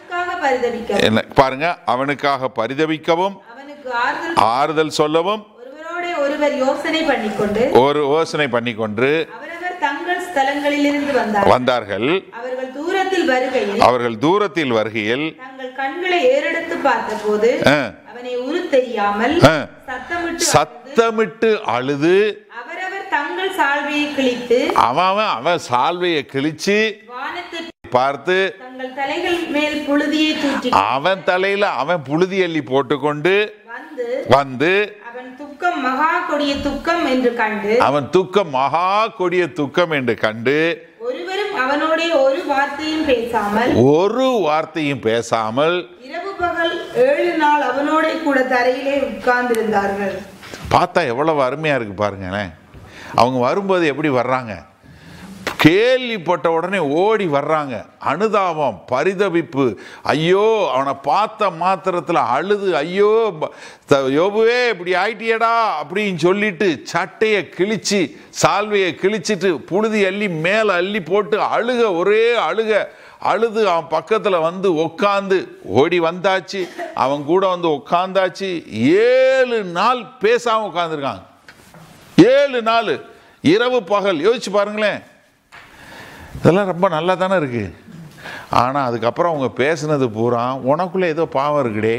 பாருங்க, அவனுக்காக பரிதவிக்கவும் ஆறுதல் சொல்லவும் ஒருவர் யோசனை பண்ணிக்கொண்டு ஒரு யோசனை பண்ணிக்கொண்டு தங்கள் ஸ்தலங்களிலிருந்து வந்தார்கள். அவர்கள் தூரத்தில் வருகையில் அவர்கள் தூரத்தில் வருகையில் தங்கள் கண்களை ஏறெடுத்து பார்த்தபோது அவனை உரு தெரியாமல் சத்தமிட்டு சத்தமிட்டு அழுது அவரவர் தங்கள் சால்வையை கிழித்து அவன் அவன் சால்வையை கிழிச்சு வானத்தை பார்த்து தங்கள் தலைகள் மேல் புழுதியை தூற்றி அவன் தலையில அவன் புழுதி அள்ளி போட்டுக்கொண்டு வந்து வந்து அவன் துக்கம் மகா கொடிய துக்கம் என்று கண்டு அவன் துக்கம் மகா கொடிய துக்கம் என்று கண்டு ஒருவரும் அவனோட ஒரு வார்த்தையும் பேசாமல் ஒரு வார்த்தையும் பேசாமல் இரவு பகல் ஏழு நாள் அவனோட கூட தரையிலே உட்கார்ந்திருந்தார்கள். பார்த்தா எவ்வளவு அருமையா இருக்கு பாருங்களேன். அவங்க வரும்போது எப்படி வர்றாங்க? கேள்விப்பட்ட உடனே ஓடி வர்றாங்க. அனுதாபம், பரிதவிப்பு. ஐயோ, அவனை பார்த்த மாத்திரத்தில் அழுது, ஐயோ யோபுவே இப்படி ஆயிட்டியடா அப்படின்னு சொல்லிட்டு சட்டையை கிழிச்சு சால்வையை கிழிச்சிட்டு புழுதி அள்ளி மேலே அள்ளி போட்டு அழுக, ஒரே அழுக அழுது அவன் பக்கத்தில் வந்து உக்காந்து ஓடி வந்தாச்சு. அவன் கூட வந்து உட்காந்தாச்சு. ஏழு நாள் பேசாமல் உட்காந்துருக்காங்க. ஏழு நாள் இரவு பகல். யோசிச்சு பாருங்களேன். இதெல்லாம் ரொம்ப நல்லா தானே இருக்கு. ஆனால் அதுக்கப்புறம் அவங்க பேசுனது பூரா உனக்குள்ளே ஏதோ பாவம் இருக்குடே,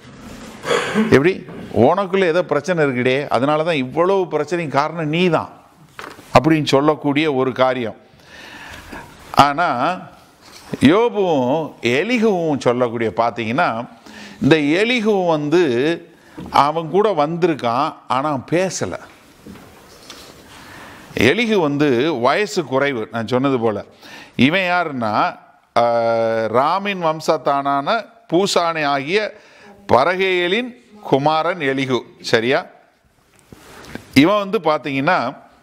எப்படி உனக்குள்ளே ஏதோ பிரச்சனை இருக்குடே, அதனால தான் இவ்வளவு பிரச்சனைக்கு காரணம் நீ தான் அப்படின்னு சொல்லக்கூடிய ஒரு காரியம். ஆனால் யோபுவும் எலிகுவும் சொல்லக்கூடிய பார்த்தீங்கன்னா, இந்த எலிகுவும் வந்து அவன் கூட வந்திருக்கான், ஆனால் பேசலை. எலிகு வந்து வயசு குறைவு. நான் சொன்னது போல இவன் யாருன்னா ராமின் வம்சத்தானான பூசானே ஆகிய பரகேயலின் குமாரன் எலிகு. சரியா? இவன் வந்து பார்த்தீங்கன்னா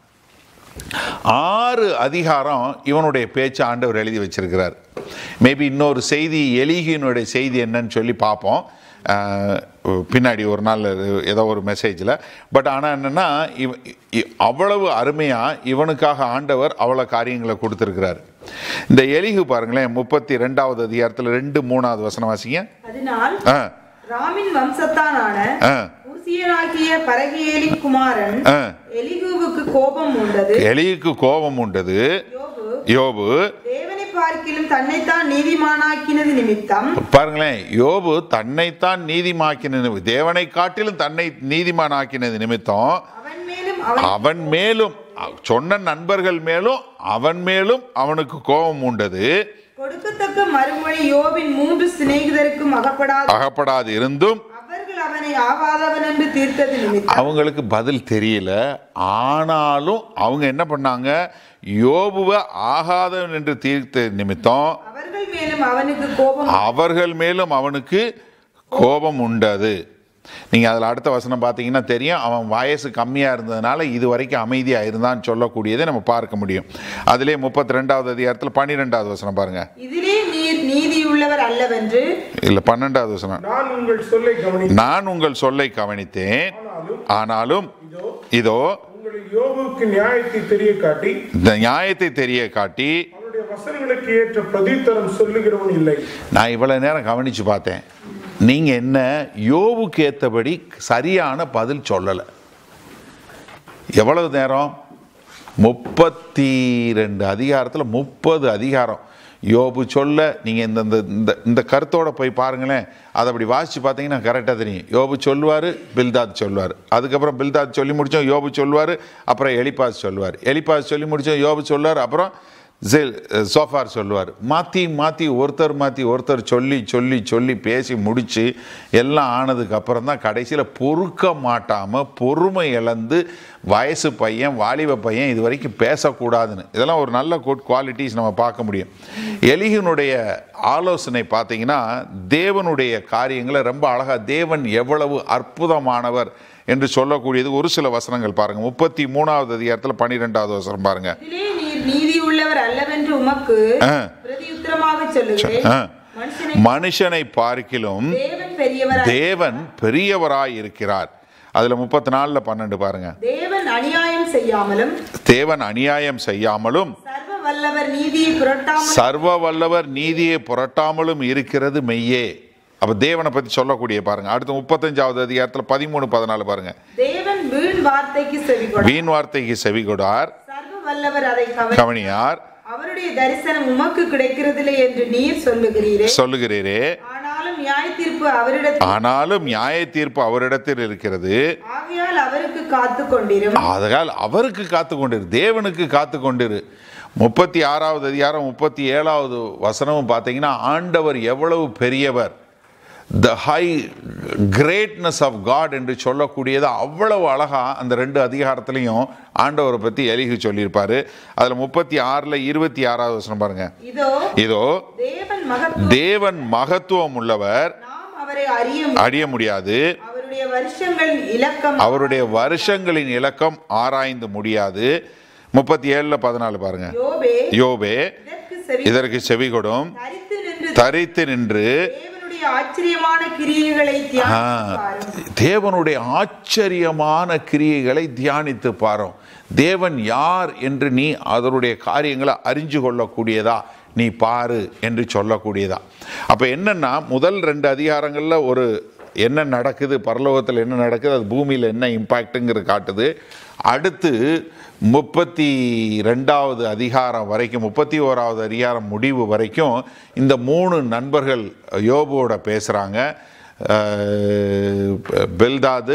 ஆறு அதிகாரம் இவனுடைய பேச்சு ஆண்டவர் எழுதி வச்சிருக்கிறார். மேபி இன்னொரு செய்தி எலிகினுடைய செய்தி என்னன்னு சொல்லி பார்ப்போம் பின்னாடி ஒரு நாள் ஏதோ ஒரு மெசேஜில். பட் ஆனால் என்னென்னா இவ அவ்வளவு அருமையாக இவனுக்காக ஆண்டவர் அவ்வளோ காரியங்களை கொடுத்துருக்கிறார். இந்த எலிகு பாருங்களேன், முப்பத்தி ரெண்டாவது அதிகாரத்தில் ரெண்டு மூணாவது வசனம் வாசிங்க. ராமின் வம்சத்தானான ஊசியனாகிய பரகேயலின் குமாரன் எலிகுவுக்கு கோபம் உண்டது. எலிகுக்கு கோபம் உண்டது. யோபு தேவனை பார்க்கிலும் தன்னைத்தான் நீதிமானாக்கினது நிமித்தம். பாருங்களேன், யோபு தன்னைத்தான் நீதிமாக்கினது, தேவனை காட்டிலும் தன்னை நீதிமானாக்கினது நிமித்தம் அவன் மேலும் அவன் மேலும் சொன்ன நண்பர்கள் மேலும் அவன் மேலும் அவனுக்கு கோபம் உண்டது. கொடுக்கத்தக்க மறுமொழி யோபின் மூன்று சிநேகிதருக்கும் அகப்படாது அகப்படாது இருந்தும் அவர்கள் அவர்கள் அவனை ஆகாதவன் என்று தீர்த்தது நிமித்தம் அவங்களுக்கு பதில் தெரியல. ஆனாலும் அவங்க என்ன பண்ணாங்க, யோபுவை ஆகாதவன் என்று தீர்த்த நிமித்தம் அவர்கள் மேலும் அவனுக்கு கோபம் அவர்கள் மேலும் அவனுக்கு கோபம் உண்டது. நீங்கள் அதில் அடுத்த வசனம் பார்த்தீங்கன்னா தெரியும், அவன் வயசு கம்மியாக இருந்ததுனால இது வரைக்கும் அமைதியாக இருந்தான்னு சொல்லக்கூடியதை நம்ம பார்க்க முடியும். அதிலே முப்பத்தி ரெண்டாவது அதிகாரத்தில் பன்னிரெண்டாவது வசனம் பாருங்க. இதிலே நீர் நீதியுள்ளவர் அல்லவென்று இல்லை, பன்னெண்டாவது வசனம். நான் உங்கள் சொல்லை கவனித்தேன் நான் உங்கள் சொல்லை கவனித்தேன் ஆனாலும் இதோ உங்களை யோபுவுக்கு நியாயத்தை தெரிய காட்டி இந்த நியாயத்தை தெரிய காட்டி அவருடைய வசனங்களுக்கு ஏற்ற பிரதித்தரம் சொல்லுகிறவன் இல்லை. நான் இவ்வளவு நேரம் கவனிச்சு பார்த்தேன், நீங்க என்ன யோபுக்கு ஏற்றபடி சரியான பதில் சொல்லலை. எவ்வளவு நேரம்? முப்பத்தி ரெண்டு அதிகாரத்தில் முப்பது அதிகாரம் யோபு சொல்ல. நீங்கள் இந்த இந்த இந்த கருத்தோடு போய் பாருங்களேன், அதை அப்படி வாசித்து பார்த்தீங்கன்னா கரெக்டாக தெரியும். யோபு சொல்லுவார், பில்தாத் சொல்லுவார். அதுக்கப்புறம் பில்தாத் சொல்லி முடித்தோம், யோபு சொல்லுவார். அப்புறம் எலிப்பாஸ் சொல்லுவார். எலிப்பாஸ் சொல்லி முடித்தோம், யோபு சொல்லுவார். அப்புறம் ஜெல் சோஃபார் சொல்லுவார். மாற்றி மாற்றி ஒருத்தர் மாற்றி ஒருத்தர் சொல்லி சொல்லி சொல்லி பேசி முடித்து எல்லாம் ஆனதுக்கு அப்புறம் தான் கடைசியில் பொறுக்க மாட்டாமல் பொறுமை இழந்து வயசு பையன் வாலிப பையன் இது வரைக்கும் பேசக்கூடாதுன்னு, இதெல்லாம் ஒரு நல்ல குட் குவாலிட்டிஸ் நம்ம பார்க்க முடியும். எலிகனுடைய ஆலோசனை பார்த்தீங்கன்னா தேவனுடைய காரியங்களை ரொம்ப அழகாக, தேவன் எவ்வளவு அற்புதமானவர் என்று சொல்லக்கூடியது ஒரு சில வசனங்கள் பாருங்க. முப்பத்தி மூணாவது அதிகாரத்தில் பன்னிரெண்டாவது வசனம் பாருங்க. நீதி உள்ளவர் அல்லவென்று உமக்கு பிரதியுத்தரமாக சொல்லுகிறேன், மனுஷனை பார்க்கிலும் தேவன் பெரியவராய் இருக்கிறார். அதுல முப்பத்தி நாலுல பன்னெண்டு பாருங்க. தேவன் அநியாயம் செய்யாமலும் தேவன் அநியாயம் செய்யாமலும் சர்வ வல்லவர் நீதியை புரட்டாமலும் சர்வ வல்லவர் நீதியை புரட்டாமலும் இருக்கிறது மெய்யே. அப்ப தேவனை பத்தி சொல்லக்கூடிய பாருங்க. அடுத்து முப்பத்தஞ்சாவது அதிகாரத்தில் பதிமூணு பதினாலு பாருங்க. தேவன் வீண் வார்த்தைக்கு செவிகொடார் வீண் வார்த்தைக்கு செவிகொடார் சர்வ வல்லவர் அதை கவனியார். அவருடைய தரிசனம் உமக்கு கிடைக்கிறதில்லை என்று நீர் சொல்லுகிறீரே சொல்லுகிறீரே ஆனாலும் நியாய தீர்ப்பு அவரிடத்தில் ஆனாலும் நியாய தீர்ப்பு அவரிடத்தில் இருக்கிறது. ஆகையால் அவருக்கு காத்து கொண்டிரும் ஆகையால் அவருக்கு காத்து கொண்டிரு, தேவனுக்கு காத்து கொண்டிரு. முப்பத்தி ஆறாவது அதிகாரம் முப்பத்தி ஏழாவது வசனமும் பார்த்தீங்கன்னா ஆண்டவர் எவ்வளவு பெரியவர், the high greatness of God என்று சொல்லக்கூடியது அவ்வளவு அழகா அந்த ரெண்டு அதிகாரத்திலையும் ஆண்டவரை பற்றி எலிகு சொல்லியிருப்பாரு. அதுல முப்பத்தி ஆறுல இருபத்தி ஆறாவது வசனம் பாருங்க. இதோ இதோ தேவன் மகத்துவம் தேவன் மகத்துவம் உள்ளவர், நாம் அவரை அறிய அறிய முடியாது. அவருடைய வருஷங்களின் இலக்கம் அவருடைய வருஷங்களின் இலக்கம் ஆராய்ந்து முடியாது. முப்பத்தி ஏழுல பதினாலு பாருங்க. யோபே யோபே இதற்கு செவி கொடும், தரித்து நின்று தரித்து நின்று தேவனுடைய ஆச்சரியமான கிரியைகளை தேவனுடைய ஆச்சரியமான கிரியைகளை தியானித்து பாரும். தேவன் யார் என்று நீ அதனுடைய காரியங்களை அறிஞ்சு கொள்ளக்கூடியதா நீ பாரு என்று சொல்லக்கூடியதா. அப்ப என்னன்னா முதல் ரெண்டு அதிகாரங்கள்ல ஒரு என்ன நடக்குது, பரலோகத்தில் என்ன நடக்குது, அது பூமியில் என்ன இம்பாக்டுங்கிறது காட்டுது. அடுத்து முப்பத்தி ரெண்டாவது அதிகாரம் வரைக்கும், முப்பத்தி ஓராவது அதிகாரம் முடிவு வரைக்கும் இந்த மூணு நண்பர்கள் யோபுவோட பேசுகிறாங்க. பில்தாது,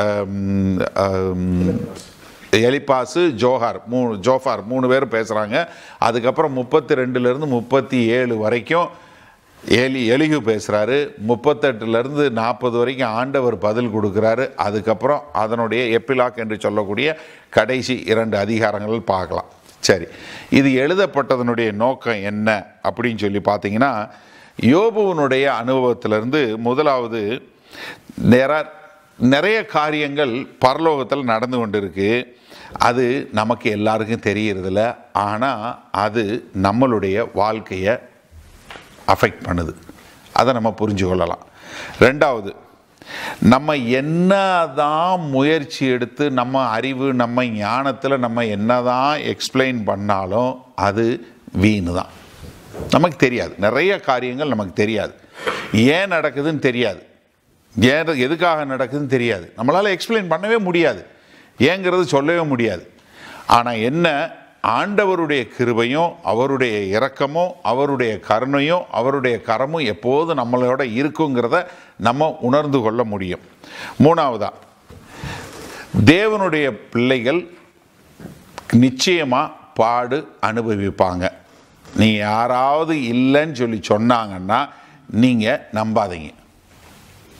எலிப்பாசு, ஜோஹார் மூணு ஜோஃபார் மூணு பேரும் பேசுகிறாங்க. அதுக்கப்புறம் முப்பத்தி ரெண்டுலேருந்து முப்பத்தி ஏழு வரைக்கும் எலி எலிகு பேசுகிறாரு. முப்பத்தெட்டுலேருந்து நாற்பது வரைக்கும் ஆண்டவர் பதில் கொடுக்குறாரு. அதுக்கப்புறம் அதனுடைய எப்பிலாக் என்று சொல்லக்கூடிய கடைசி இரண்டு அதிகாரங்கள் பார்க்கலாம். சரி, இது எழுதப்பட்டதனுடைய நோக்கம் என்ன அப்படின்னு சொல்லி பார்த்தீங்கன்னா, யோபுவனுடைய அனுபவத்திலிருந்து முதலாவது நிறைய நிறைய காரியங்கள் பரலோகத்தில் நடந்து கொண்டு இருக்கு. அது நமக்கு எல்லாருக்கும் தெரியறதில்ல, ஆனால் அது நம்மளுடைய வாழ்க்கையை அஃபெக்ட் பண்ணுது. அதை நம்ம புரிஞ்சு கொள்ளலாம். ரெண்டாவது, நம்ம என்னதான் முயற்சி எடுத்து நம்ம அறிவு நம்ம ஞானத்தில் நம்ம என்னதான் எக்ஸ்பிளைன் பண்ணாலும் அது வீணு தான். நமக்கு தெரியாது, நிறைய காரியங்கள் நமக்கு தெரியாது, ஏன் நடக்குதுன்னு தெரியாது, ஏன் எதுக்காக நடக்குதுன்னு தெரியாது, நம்மளால் எக்ஸ்பிளைன் பண்ணவே முடியாது, ஏங்கிறது சொல்லவே முடியாது. ஆனால் என்ன, ஆண்டவருடைய கிருபையும் அவருடைய இரக்கமும் அவருடைய கருணையும் அவருடைய கரமும் எப்போதும் நம்மளோட இருக்குங்கிறத நம்ம உணர்ந்து கொள்ள முடியும். மூணாவதா, தேவனுடைய பிள்ளைகள் நிச்சயமாக பாடு அனுபவிப்பாங்க. நீ யாராவது இல்லைன்னு சொல்லி சொன்னாங்கன்னா நீங்கள் நம்பாதீங்க.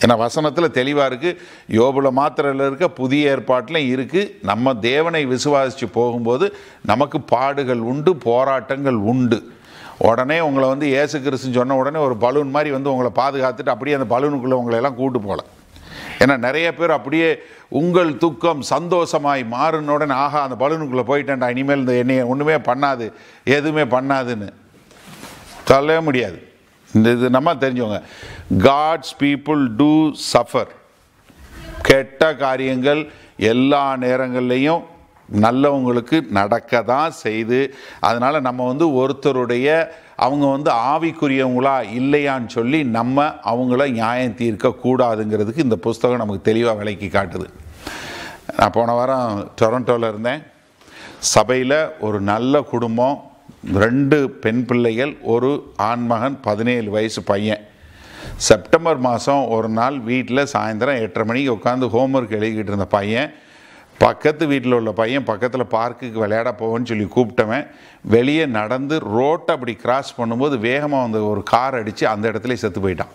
ஏன்னா வசனத்தில் தெளிவாக இருக்குது, யோபுல மாத்திரையில் இருக்க புதிய ஏற்பாட்டில் இருக்குது. நம்ம தேவனை விசுவாசித்து போகும்போது நமக்கு பாடுகள் உண்டு, போராட்டங்கள் உண்டு. உடனே உங்களை வந்து இயேசு கிறிஸ்துன்னு சொன்ன உடனே ஒரு பலூன் மாதிரி வந்து உங்களை பாதுகாத்துட்டு அப்படியே அந்த பலூனுக்குள்ளே உங்களை எல்லாம் கூட்டு போகல. ஏன்னா நிறைய பேர் அப்படியே உங்கள் துக்கம் சந்தோஷமாய் மாறின உடனே ஆஹா அந்த பலூனுக்குள்ளே போயிட்டேன்டா, இனிமேல் இந்த என்னைய ஒன்றுமே பண்ணாது, எதுவுமே பண்ணாதுன்னு சொல்லவே முடியாது. இந்த இது நம்ம தெரிஞ்சவங்க, காட்ஸ் பீப்புள் டூ சஃபர். கெட்ட காரியங்கள் எல்லா நேரங்கள்லையும் நல்லவங்களுக்கு நடக்க தான் செய்து. அதனால் நம்ம வந்து ஒருத்தருடைய அவங்க வந்து ஆவிக்குரியவங்களா இல்லையான்னு சொல்லி நம்ம அவங்கள நியாயம் தீர்க்கக்கூடாதுங்கிறதுக்கு இந்த புஸ்தகம் நமக்கு தெளிவாக விளக்கி காட்டுது. நான் போன வாரம் டொரண்டோவில் இருந்தேன். சபையில் ஒரு நல்ல குடும்பம், ரெண்டு பெண் பிள்ளைகள், ஒரு ஆண்மகன், பதினேழு வயசு பையன். செப்டம்பர் மாதம் ஒரு நாள் வீட்டில் சாயந்தரம் எட்டரை மணிக்கு உட்காந்து ஹோம்ஒர்க் எழுதிக்கிட்டு இருந்த பையன், பக்கத்து வீட்டில் உள்ள பையன் பக்கத்தில் பார்க்குக்கு விளையாட போவேன்னு சொல்லி கூப்பிட்டவன் வெளியே நடந்து ரோட்டை அப்படி கிராஸ் பண்ணும்போது வேகமாக வந்து ஒரு கார் அடித்து அந்த இடத்துல செத்து போயிட்டான்.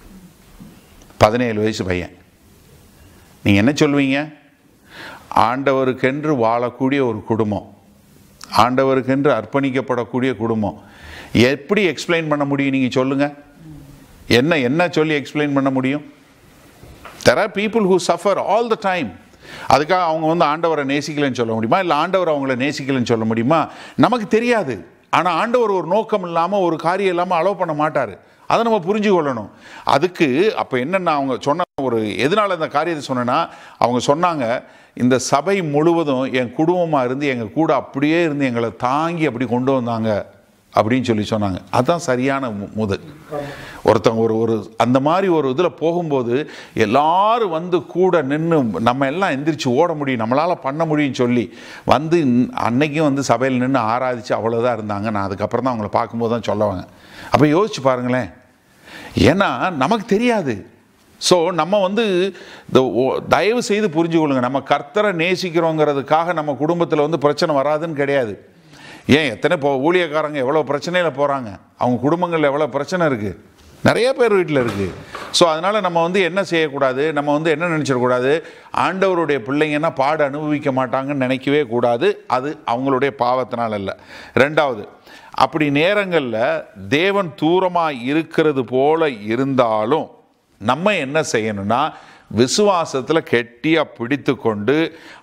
பதினேழு வயசு பையன். நீங்கள் என்ன சொல்வீங்க? ஆண்டவருக்கென்று வாழக்கூடிய ஒரு குடும்பம், ஆண்டவருக்கென்று அர்ப்பணிக்கப்படக்கூடிய குடும்பம். எப்படி எக்ஸ்பிளைன் பண்ண முடியும்? நீங்கள் சொல்லுங்கள். என்ன என்ன சொல்லி எக்ஸ்பிளைன் பண்ண முடியும்? There are people who suffer all the time. அதுக்காக அவங்க வந்து ஆண்டவரை நேசிக்கலைன்னு சொல்ல முடியுமா? இல்லை ஆண்டவர் அவங்கள நேசிக்கலைன்னு சொல்ல முடியுமா? நமக்கு தெரியாது. ஆனால் ஆண்டவர் ஒரு நோக்கம் இல்லாமல் ஒரு காரியம் இல்லாமல் அலோவ் பண்ண மாட்டார். அதை நம்ம புரிஞ்சு கொள்ளணும். அதுக்கு அப்போ என்னென்னா அவங்க சொன்ன ஒரு எதனால் இந்த காரியத்தை சொன்னேன்னா, அவங்க சொன்னாங்க இந்த சபை முழுவதும் என் குடும்பமாக இருந்து எங்கள் கூட அப்படியே இருந்து எங்களை தாங்கி அப்படி கொண்டு வந்தாங்க அப்படின்னு சொல்லி சொன்னாங்க. அதுதான் சரியான முதல். ஒருத்தவங்க ஒரு ஒரு அந்த மாதிரி ஒரு இதில் போகும்போது எல்லாரும் வந்து கூட நின்று நம்ம எல்லாம் எந்திரிச்சு ஓட முடியும், நம்மளால் பண்ண முடியும்னு சொல்லி வந்து அன்னைக்கும் வந்து சபையில் நின்று ஆராதிச்சு அவ்வளோதான் இருந்தாங்க. நான் அதுக்கப்புறம் தான் அவங்கள பார்க்கும்போது தான் சொல்லுவாங்க. அப்போ யோசிச்சு பாருங்களேன். ஏன்னா நமக்கு தெரியாது. ஸோ நம்ம வந்து இந்த தயவு செய்து புரிஞ்சு கொள்ளுங்க, நம்ம கர்த்தரை நேசிக்கிறோங்கிறதுக்காக நம்ம குடும்பத்தில் வந்து பிரச்சனை வராதுன்னு கிடையாது. ஏன் எத்தனை இப்போ ஊழியக்காரங்க எவ்வளோ பிரச்சனையில் போகிறாங்க, அவங்க குடும்பங்களில் எவ்வளோ பிரச்சனை இருக்குது, நிறைய பேர் வீட்டில் இருக்குது. ஸோ அதனால் நம்ம வந்து என்ன செய்யக்கூடாது, நம்ம வந்து என்ன நினச்சிடக்கூடாது, ஆண்டவருடைய பிள்ளைங்கன்னா பாடு அனுபவிக்க மாட்டாங்கன்னு நினைக்கவே கூடாது. அது அவங்களுடைய பாவத்தினால் அல்ல. ரெண்டாவது, அப்படி நேரங்களில் தேவன் தூரமாக இருக்கிறது போல இருந்தாலும் நம்ம என்ன செய்யணும்னா விசுவாசத்தில் கெட்டியாக பிடித்து கொண்டு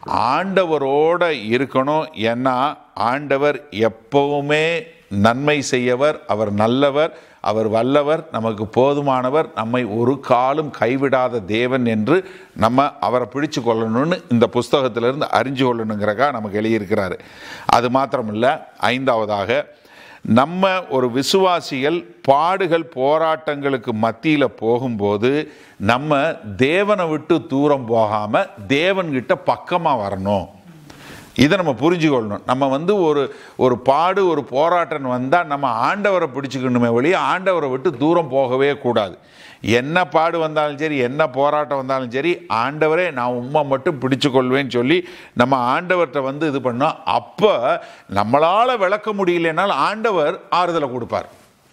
ஆண்டவரோட இருக்கணும். ஏன்னா ஆண்டவர் எப்பவுமே நன்மை செய்யவர், அவர் நல்லவர், அவர் வல்லவர், நமக்கு போதுமானவர், நம்மை ஒரு காலும் கைவிடாத தேவன் என்று நம்ம அவரை பிடிச்சு கொள்ளணும்னு இந்த புஸ்தகத்திலிருந்து அறிஞ்சு கொள்ளணுங்கிறக்கா நமக்கு எழுதியிருக்கிறாரு. அது மாத்திரமில்லை, ஐந்தாவதாக நம்ம ஒரு விசுவாசிகள் பாடுகள் போராட்டங்களுக்கு மத்தியில் போகும்போது நம்ம தேவனை விட்டு தூரம் போகாமல் தேவன்கிட்ட பக்கமாக வரணும். இதை நம்ம புரிஞ்சு கொள்ளணும். நம்ம வந்து ஒரு ஒரு பாடு ஒரு போராட்டம் வந்தால் நம்ம ஆண்டவரை பிடிச்சிக்கணுமே ஒழிய ஆண்டவரை விட்டு தூரம் போகவே கூடாது. என்ன பாடு வந்தாலும் சரி, என்ன போராட்டம் வந்தாலும் சரி, ஆண்டவரே நான் உம்மை மட்டும் பிடிச்சு கொள்வேன்னு சொல்லி நம்ம ஆண்டவர்கிட்ட வந்து இது பண்ணோம். அப்போ நம்மளால் விளக்க முடியலனாலும் ஆண்டவர் ஆறுதலை கொடுப்பார்.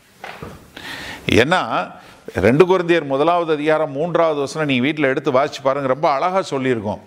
ஏன்னா ரெண்டு கொரிந்தியர் முதலாவது அதிகாரம் மூன்றாவது வசனம் நீங்கள் வீட்டில் எடுத்து வாசிச்சு பாருங்க, ரொம்ப அழகாக சொல்லியிருக்கோம்.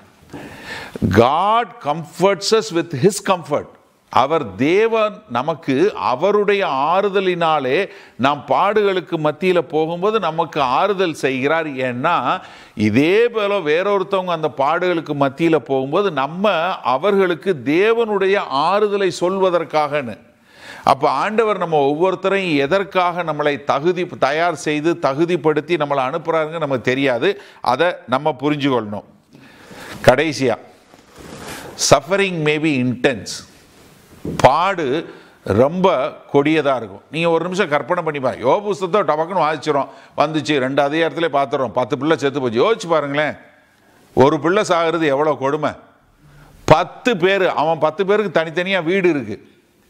God comforts us with his comfort. அவர் தேவன் நமக்கு அவருடைய ஆறுதலினாலே நாம் பாடுகளுக்கு மத்தியில் போகும்போது நமக்கு ஆறுதல் செய்கிறார். ஏன்னா இதே போல வேறொருத்தவங்க அந்த பாடுகளுக்கு மத்தியில் போகும்போது நம்ம அவர்களுக்கு தேவனுடைய ஆறுதலை சொல்வதற்காகன்னு. அப்போ ஆண்டவர் நம்ம ஒவ்வொருத்தரையும் எதற்காக நம்மளை தகுதி தயார் செய்து தகுதிப்படுத்தி நம்மளை அனுப்புகிறாருங்க நமக்கு தெரியாது. அதை நம்ம புரிஞ்சு கொள்ளணும். கடைசியாக, சஃபரிங் மே பி இன்டென்ஸ். பாடு ரொம்ப கொடியதாக இருக்கும். நீங்கள் ஒரு நிமிஷம் கற்பனை பண்ணி பாருங்க. யோபு புஸ்தகத்தை டபக்குன்னு வாசிச்சிடும், வந்துச்சு ரெண்டு அதிகாரத்திலே பார்த்துறோம், பத்து பிள்ளை செத்து போச்சு. யோசிச்சு பாருங்களேன், ஒரு பிள்ளை சாகிறது எவ்வளோ கொடுமை. பத்து பேர், அவன் பத்து பேருக்கு தனித்தனியாக வீடு இருக்குது.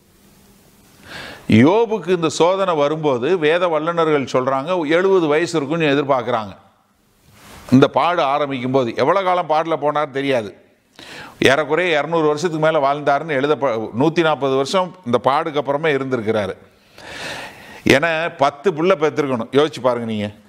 யோபுக்கு இந்த சோதனை வரும்போது வேத வல்லுநர்கள் சொல்கிறாங்க எழுபது வயசு இருக்குன்னு எதிர்பார்க்குறாங்க. இந்த பாடு ஆரம்பிக்கும் போது எவ்வளோ காலம் பாடில் போனார் தெரியாது. ஏறக்குறைய இரநூறு வருஷத்துக்கு மேலே வாழ்ந்தாருன்னு எழுத, நூற்றி நாற்பது வருஷம் இந்த பாடுக்கு அப்புறமே இருந்திருக்கிறாரு. ஏன்னா பத்து பிள்ளை பெற்றிருக்கணும். யோசிச்சு பாருங்க, நீங்கள்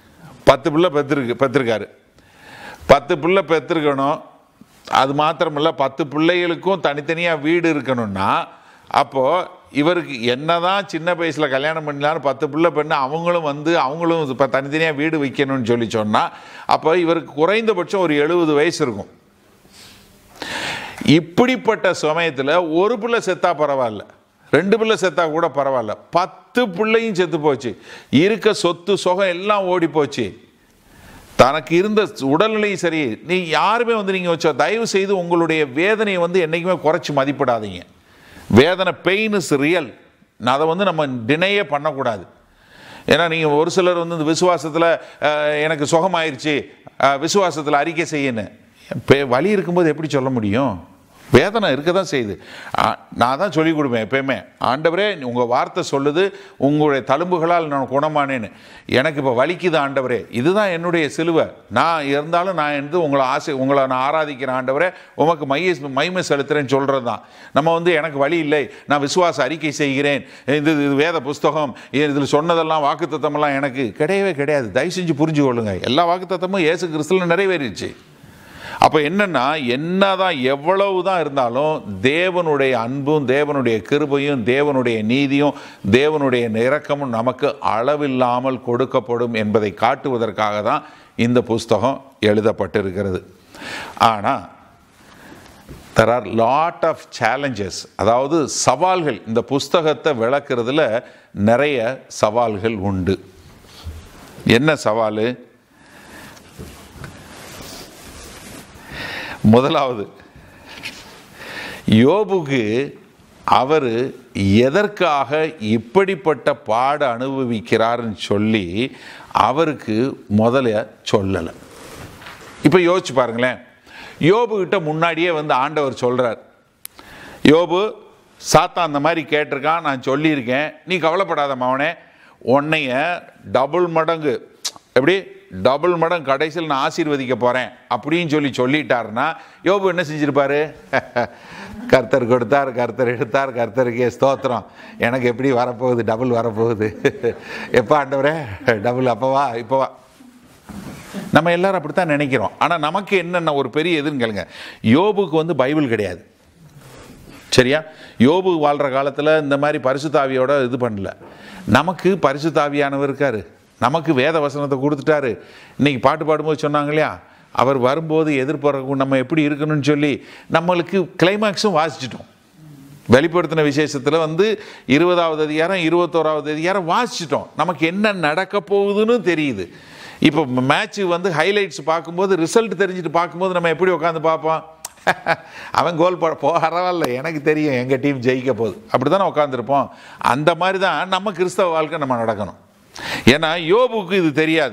பத்து பிள்ளை பெற்றிருக்கு பெற்றிருக்காரு பத்து பிள்ளை பெற்றிருக்கணும். அது மாத்திரமில்ல, பத்து பிள்ளைகளுக்கும் தனித்தனியாக வீடு இருக்கணும்னா அப்போது இவருக்கு என்னதான் சின்ன வயசில் கல்யாணம் பண்ணலான்னு பத்து பிள்ளை பெண்ணு அவங்களும் வந்து அவங்களும் இப்போ தனித்தனியாக வீடு வைக்கணும்னு சொல்லி சொன்னால் அப்போ இவருக்கு குறைந்தபட்சம் ஒரு எழுபது வயசு இருக்கும். இப்படிப்பட்ட சமயத்தில் ஒரு பிள்ளை செத்தா பரவாயில்ல, ரெண்டு பிள்ளை செத்தா கூட பரவாயில்ல, பத்து பிள்ளையும் செத்து போச்சு, இருக்க சொத்து சுகம் எல்லாம் ஓடி போச்சு, தனக்கு இருந்த உடல்நிலையும் சரி. நீ யாருமே வந்து நீங்கள் வச்ச தயவு செய்து உங்களுடைய வேதனையை வந்து என்றைக்குமே குறைச்சி மதிப்பிடாதீங்க. வேதனை, பெயின் இஸ் ரியல். நான் அதை வந்து நம்ம டினையே பண்ணக்கூடாது. ஏன்னா நீங்கள் ஒரு சிலர் வந்து இந்த விசுவாசத்தில் எனக்கு சுகமாயிருச்சு, விசுவாசத்தில் அறிக்கை செய்யணும், வலி இருக்கும்போது எப்படி சொல்ல முடியும்? வேதனை இருக்க தான் செய்யுது. நான் தான் சொல்லிக் கொடுப்பேன் எப்பயுமே, ஆண்டவரே உங்கள் வார்த்தை சொல்லுது உங்களுடைய தழும்புகளால் நான் குணமானேன்னு. எனக்கு இப்போ வலிக்குது ஆண்டவரே, இதுதான் என்னுடைய சிலுவை. நான் இருந்தாலும் நான் வந்து உங்களை ஆசை உங்களை நான் ஆராதிக்கிறேன் ஆண்டவரே, உமக்கு மைய மைமை செலுத்துறேன்னு சொல்கிறது தான். நம்ம வந்து எனக்கு வலி இல்லை, நான் விசுவாச அறிக்கை செய்கிறேன், இது இது வேத புஸ்தகம், இதில் சொன்னதெல்லாம் வாக்குத்தத்தமெல்லாம் எனக்கு கிடையவே கிடையாது. தயவு செஞ்சு புரிஞ்சு கொள்ளுங்க, எல்லா வாக்குத்தத்தமும் இயேசு கிறிஸ்துவில் நிறைவேறிடுச்சு. அப்போ என்னன்னா, என்னதான் எவ்வளவு தான் இருந்தாலும் தேவனுடைய அன்பும் தேவனுடைய கிருபையும் தேவனுடைய நீதியும் தேவனுடைய இரக்கமும் நமக்கு அளவில்லாமல் கொடுக்கப்படும் என்பதை காட்டுவதற்காக தான் இந்த புஸ்தகம் எழுதப்பட்டிருக்கிறது. ஆனால் there are lot of challenges, அதாவது சவால்கள். இந்த புஸ்தகத்தை விளக்குறதுல நிறைய சவால்கள் உண்டு. என்ன சவால்? முதலாவது, யோபுக்கு அவர் எதற்காக இப்படிப்பட்ட பாட அனுபவிக்கிறார்னு சொல்லி அவருக்கு முதல்ல சொல்லலை. இப்போ யோசிச்சு பாருங்களேன், யோபுக்கிட்ட முன்னாடியே வந்து ஆண்டவர் சொல்கிறார், யோபு சாத்தான் அந்த மாதிரி கேட்டிருக்கான், நான் சொல்லியிருக்கேன், நீ கவலைப்படாத மவனே, உன்னைய டபுள் மடங்கு, எப்படி டபுள் மடங்கு கடைசியில் நான் ஆசீர்வதிக்க போகிறேன் அப்படின்னு சொல்லி சொல்லிட்டாருன்னா யோபு என்ன செஞ்சிருப்பாரு? கர்த்தர் கொடுத்தார், கர்த்தர் எடுத்தார், கர்த்தருக்கே ஸ்தோத்திரம், எனக்கு எப்படி வரப்போகுது, டபுள் வரப்போகுது, எப்போ ஆண்டவரே டபுள், அப்போவா இப்போவா. நம்ம எல்லாரும் அப்படித்தான் நினைக்கிறோம். ஆனால் நமக்கு என்னென்ன ஒரு பெரிய எதுன்னு கேளுங்க, யோபுக்கு வந்து பைபிள் கிடையாது, சரியா? யோபு வாழ்கிற காலத்தில் இந்த மாதிரி பரிசுத்தாவியோட இது பண்ணல. நமக்கு பரிசுத்தாவியானவர் இருக்கார், நமக்கு வேத வசனத்தை கொடுத்துட்டாரு. இன்றைக்கி பாட்டு பாடும்போது சொன்னாங்க இல்லையா, அவர் வரும்போது எதிர்பார்க்கும் நம்ம எப்படி இருக்கணும்னு சொல்லி நம்மளுக்கு கிளைமேக்ஸும் வாசிச்சிட்டோம். வெளிப்படுத்தின விசேஷத்தில் வந்து இருபதாவது அதிகாரம் இருபத்தோராவது அதிகாரம் வாசிச்சிட்டோம். நமக்கு என்ன நடக்க போகுதுன்னு தெரியுது. இப்போ மேட்ச்சு வந்து ஹைலைட்ஸ் பார்க்கும்போது, ரிசல்ட் தெரிஞ்சுட்டு பார்க்கும்போது நம்ம எப்படி உட்காந்து பார்ப்போம்? அவன் கோல் போட பரவாயில்ல, எனக்கு தெரியும் எங்கள் டீம் ஜெயிக்க போகுது, அப்படி தானே உட்காந்துருப்போம். அந்த மாதிரி தான் நம்ம கிறிஸ்தவ வாழ்க்கை நம்ம நடக்கணும். ஏன்னா யோபுக்கு இது தெரியாது,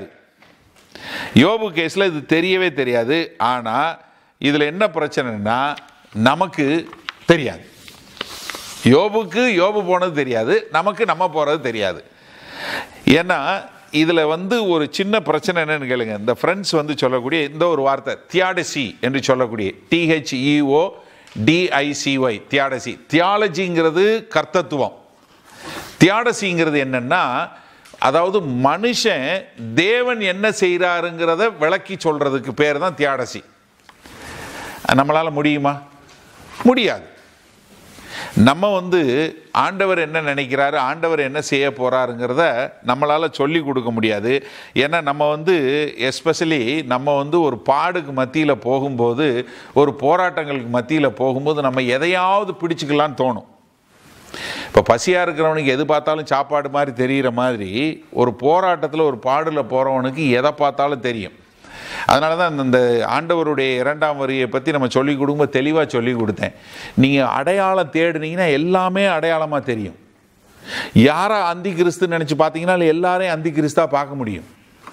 யோபு கேஸில் இது தெரியவே தெரியாது. ஆனால் இதில் என்ன பிரச்சனைன்னா, நமக்கு தெரியாது. யோபுக்கு யோபு போனது தெரியாது, நமக்கு நம்ம போகிறது தெரியாது. ஏன்னா இதில் வந்து ஒரு சின்ன பிரச்சனை என்னன்னு கேளுங்க. இந்த ஃப்ரெண்ட்ஸ் வந்து சொல்லக்கூடிய இந்த ஒரு வார்த்தை தியாடசி என்று சொல்லக்கூடிய டிஹெச்இஓ டிஐசிஒய் தியாடசி. தியாலஜிங்கிறது கர்த்தத்துவம். தியாடசிங்கிறது என்னன்னா, அதாவது மனுஷன் தேவன் என்ன செய்கிறாருங்கிறத விளக்கி சொல்றதுக்கு பேர் தான் தியாடசி. நம்மளால முடியுமா? முடியாது. நம்ம வந்து ஆண்டவர் என்ன நினைக்கிறாரு, ஆண்டவர் என்ன செய்ய போறாருங்கிறத நம்மளால சொல்லி கொடுக்க முடியாது. ஏன்னா நம்ம வந்து எஸ்பெஷலி நம்ம வந்து ஒரு பாடுக்கு மத்தியில் போகும்போது, ஒரு போராட்டங்களுக்கு மத்தியில் போகும்போது நம்ம எதையாவது பிடிச்சிக்கலான்னு தோணும். இப்போ பசியாக இருக்கிறவனுக்கு எது பார்த்தாலும் சாப்பாடு மாதிரி தெரிகிற மாதிரி, ஒரு போராட்டத்தில் ஒரு பாடில் போகிறவனுக்கு எதை பார்த்தாலும் தெரியும். அதனால தான் இந்த ஆண்டவருடைய இரண்டாம் வரியை பற்றி நம்ம சொல்லி கொடுக்கும்போது தெளிவாக சொல்லி கொடுத்தேன். நீங்கள் அடையாளம் தேடுனீங்கன்னா எல்லாமே அடையாளமாக தெரியும். யாரை அந்தி கிறிஸ்துன்னு நினச்சி பார்த்தீங்கன்னா எல்லாரையும் அந்தி கிறிஸ்தாக பார்க்க முடியும்.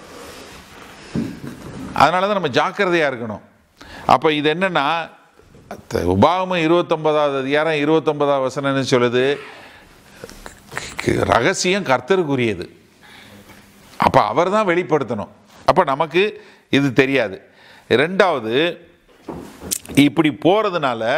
அதனால தான் நம்ம ஜாக்கிரதையாக இருக்கணும். அப்போ இது என்னென்னா, உபாகமம் இருபத்தொன்பதாவது அதிகாரம் இருபத்தொன்பதாவது வசனம் என்ன சொல்லுது? ரகசியம் கர்த்தருக்குரியது. அப்போ அவர் தான் வெளிப்படுத்தணும். அப்போ நமக்கு இது தெரியாது. ரெண்டாவது, இப்படி போகிறதுனால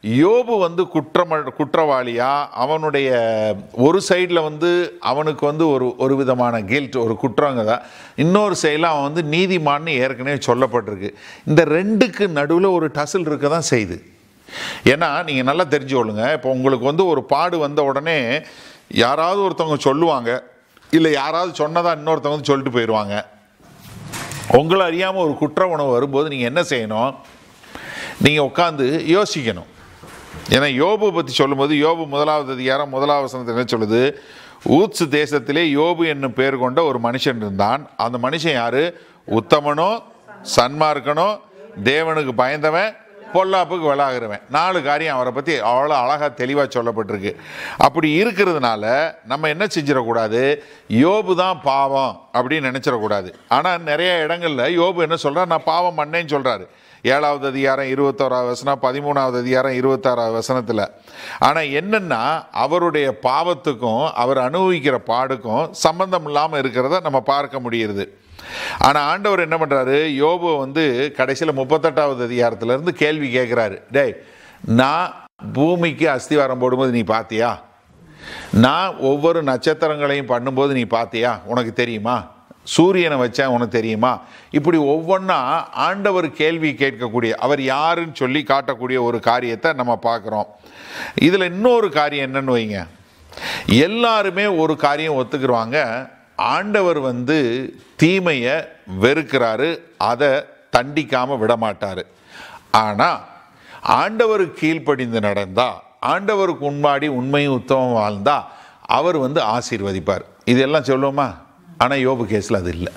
யோபு வந்து குற்றம் குற்றவாளியா, அவனுடைய ஒரு சைடில் வந்து அவனுக்கு வந்து ஒரு ஒரு விதமான கில்ட், ஒரு குற்றங்க தான், இன்னொரு சைடில் அவன் வந்து நீதிமான்னு ஏற்கனவே சொல்லப்பட்டிருக்கு. இந்த ரெண்டுக்கு நடுவில் ஒரு டசில் இருக்க தான் செய்யுது. ஏன்னா நீங்கள் நல்லா தெரிஞ்சு கொள்ளுங்க, இப்போ உங்களுக்கு வந்து ஒரு பாடு வந்த உடனே யாராவது ஒருத்தவங்க சொல்லுவாங்க, இல்லை யாராவது சொன்னதாக இன்னொருத்தவங்க வந்து சொல்லிட்டு போயிடுவாங்க. உங்களை அறியாமல் ஒரு குற்ற உணவு வரும்போது நீங்கள் என்ன செய்யணும்? நீங்கள் உட்காந்து யோசிக்கணும். ஏன்னா யோபு பற்றி சொல்லும்போது யோபு முதலாவது அதிகாரம் முதலாவது வசனத்தில் என்ன சொல்லுது? ஊத்சு தேசத்திலே யோபு என்னும் பேர் கொண்ட ஒரு மனுஷன் இருந்தான். அந்த மனுஷன் யாரு? உத்தமனோ, சன்மார்க்கனோ, தேவனுக்கு பயந்தவன், பொல்லாப்புக்கு விளாகிறவன். நாலு காரியம் அவரை பற்றி அவ்வளோ அழகாக தெளிவாக சொல்லப்பட்டிருக்கு. அப்படி இருக்கிறதுனால நம்ம என்ன செஞ்சிடக்கூடாது? யோபு தான் பாவம் அப்படின்னு நினச்சிடக்கூடாது. ஆனால் நிறைய இடங்களில் யோபு என்ன சொல்கிறார்? நான் பாவம் பண்ணேன்னு சொல்கிறாரு. ஏழாவது அதிகாரம் இருபத்தோராவது வசனம், பதிமூணாவது அதிகாரம் இருபத்தாறாவது வசனத்தில். ஆனால் என்னென்னா அவருடைய பாவத்துக்கும் அவர் அனுபவிக்கிற பாடுக்கும் சம்பந்தம் இல்லாமல் இருக்கிறத நம்ம பார்க்க முடியுது. ஆனால் ஆண்டவர் என்ன பண்ணுறாரு? யோபு வந்து கடைசியில் முப்பத்தெட்டாவது அதிகாரத்திலேருந்து கேள்வி கேட்குறாரு. டேய், நான் பூமிக்கு அஸ்திவாரம் போடும்போது நீ பார்த்தியா? நான் ஒவ்வொரு நட்சத்திரங்களையும் பண்ணும்போது நீ பார்த்தியா? உனக்கு தெரியுமா? சூரியனை வச்சேன், உனக்கு தெரியுமா? இப்படி ஒவ்வொன்றா ஆண்டவர் கேள்வி கேட்கக்கூடிய, அவர் யாருன்னு சொல்லி காட்டக்கூடிய ஒரு காரியத்தை நம்ம பார்க்குறோம். இதில் இன்னொரு காரியம் என்னன்னு வைங்க, எல்லாருமே ஒரு காரியம் ஒத்துக்குருவாங்க, ஆண்டவர் வந்து தீமையை வெறுக்கிறாரு, அதை தண்டிக்காமல் விடமாட்டார். ஆனால் ஆண்டவருக்கு கீழ்ப்படிந்து நடந்தா, ஆண்டவருக்கு உண்மாடி உண்மையும் உத்தமம் வாழ்ந்தா அவர் வந்து ஆசீர்வதிப்பார். இதெல்லாம் சொல்லுவோமா? ஆனால் யோபு கேஸில் அது இல்லை.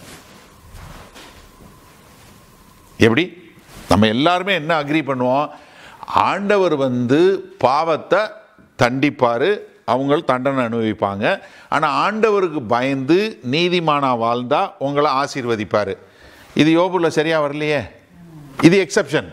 எப்படி? நம்ம எல்லாருமே என்ன அக்ரி பண்ணுவோம்? ஆண்டவர் வந்து பாவத்தை தண்டிப்பார், அவங்க தண்டனை அனுபவிப்பாங்க. ஆனால் ஆண்டவருக்கு பயந்து நீதிமானா வாழ்ந்தா உங்களை ஆசீர்வதிப்பார். இது யோபுல சரியா வரலையே. இது எக்ஸப்ஷன்.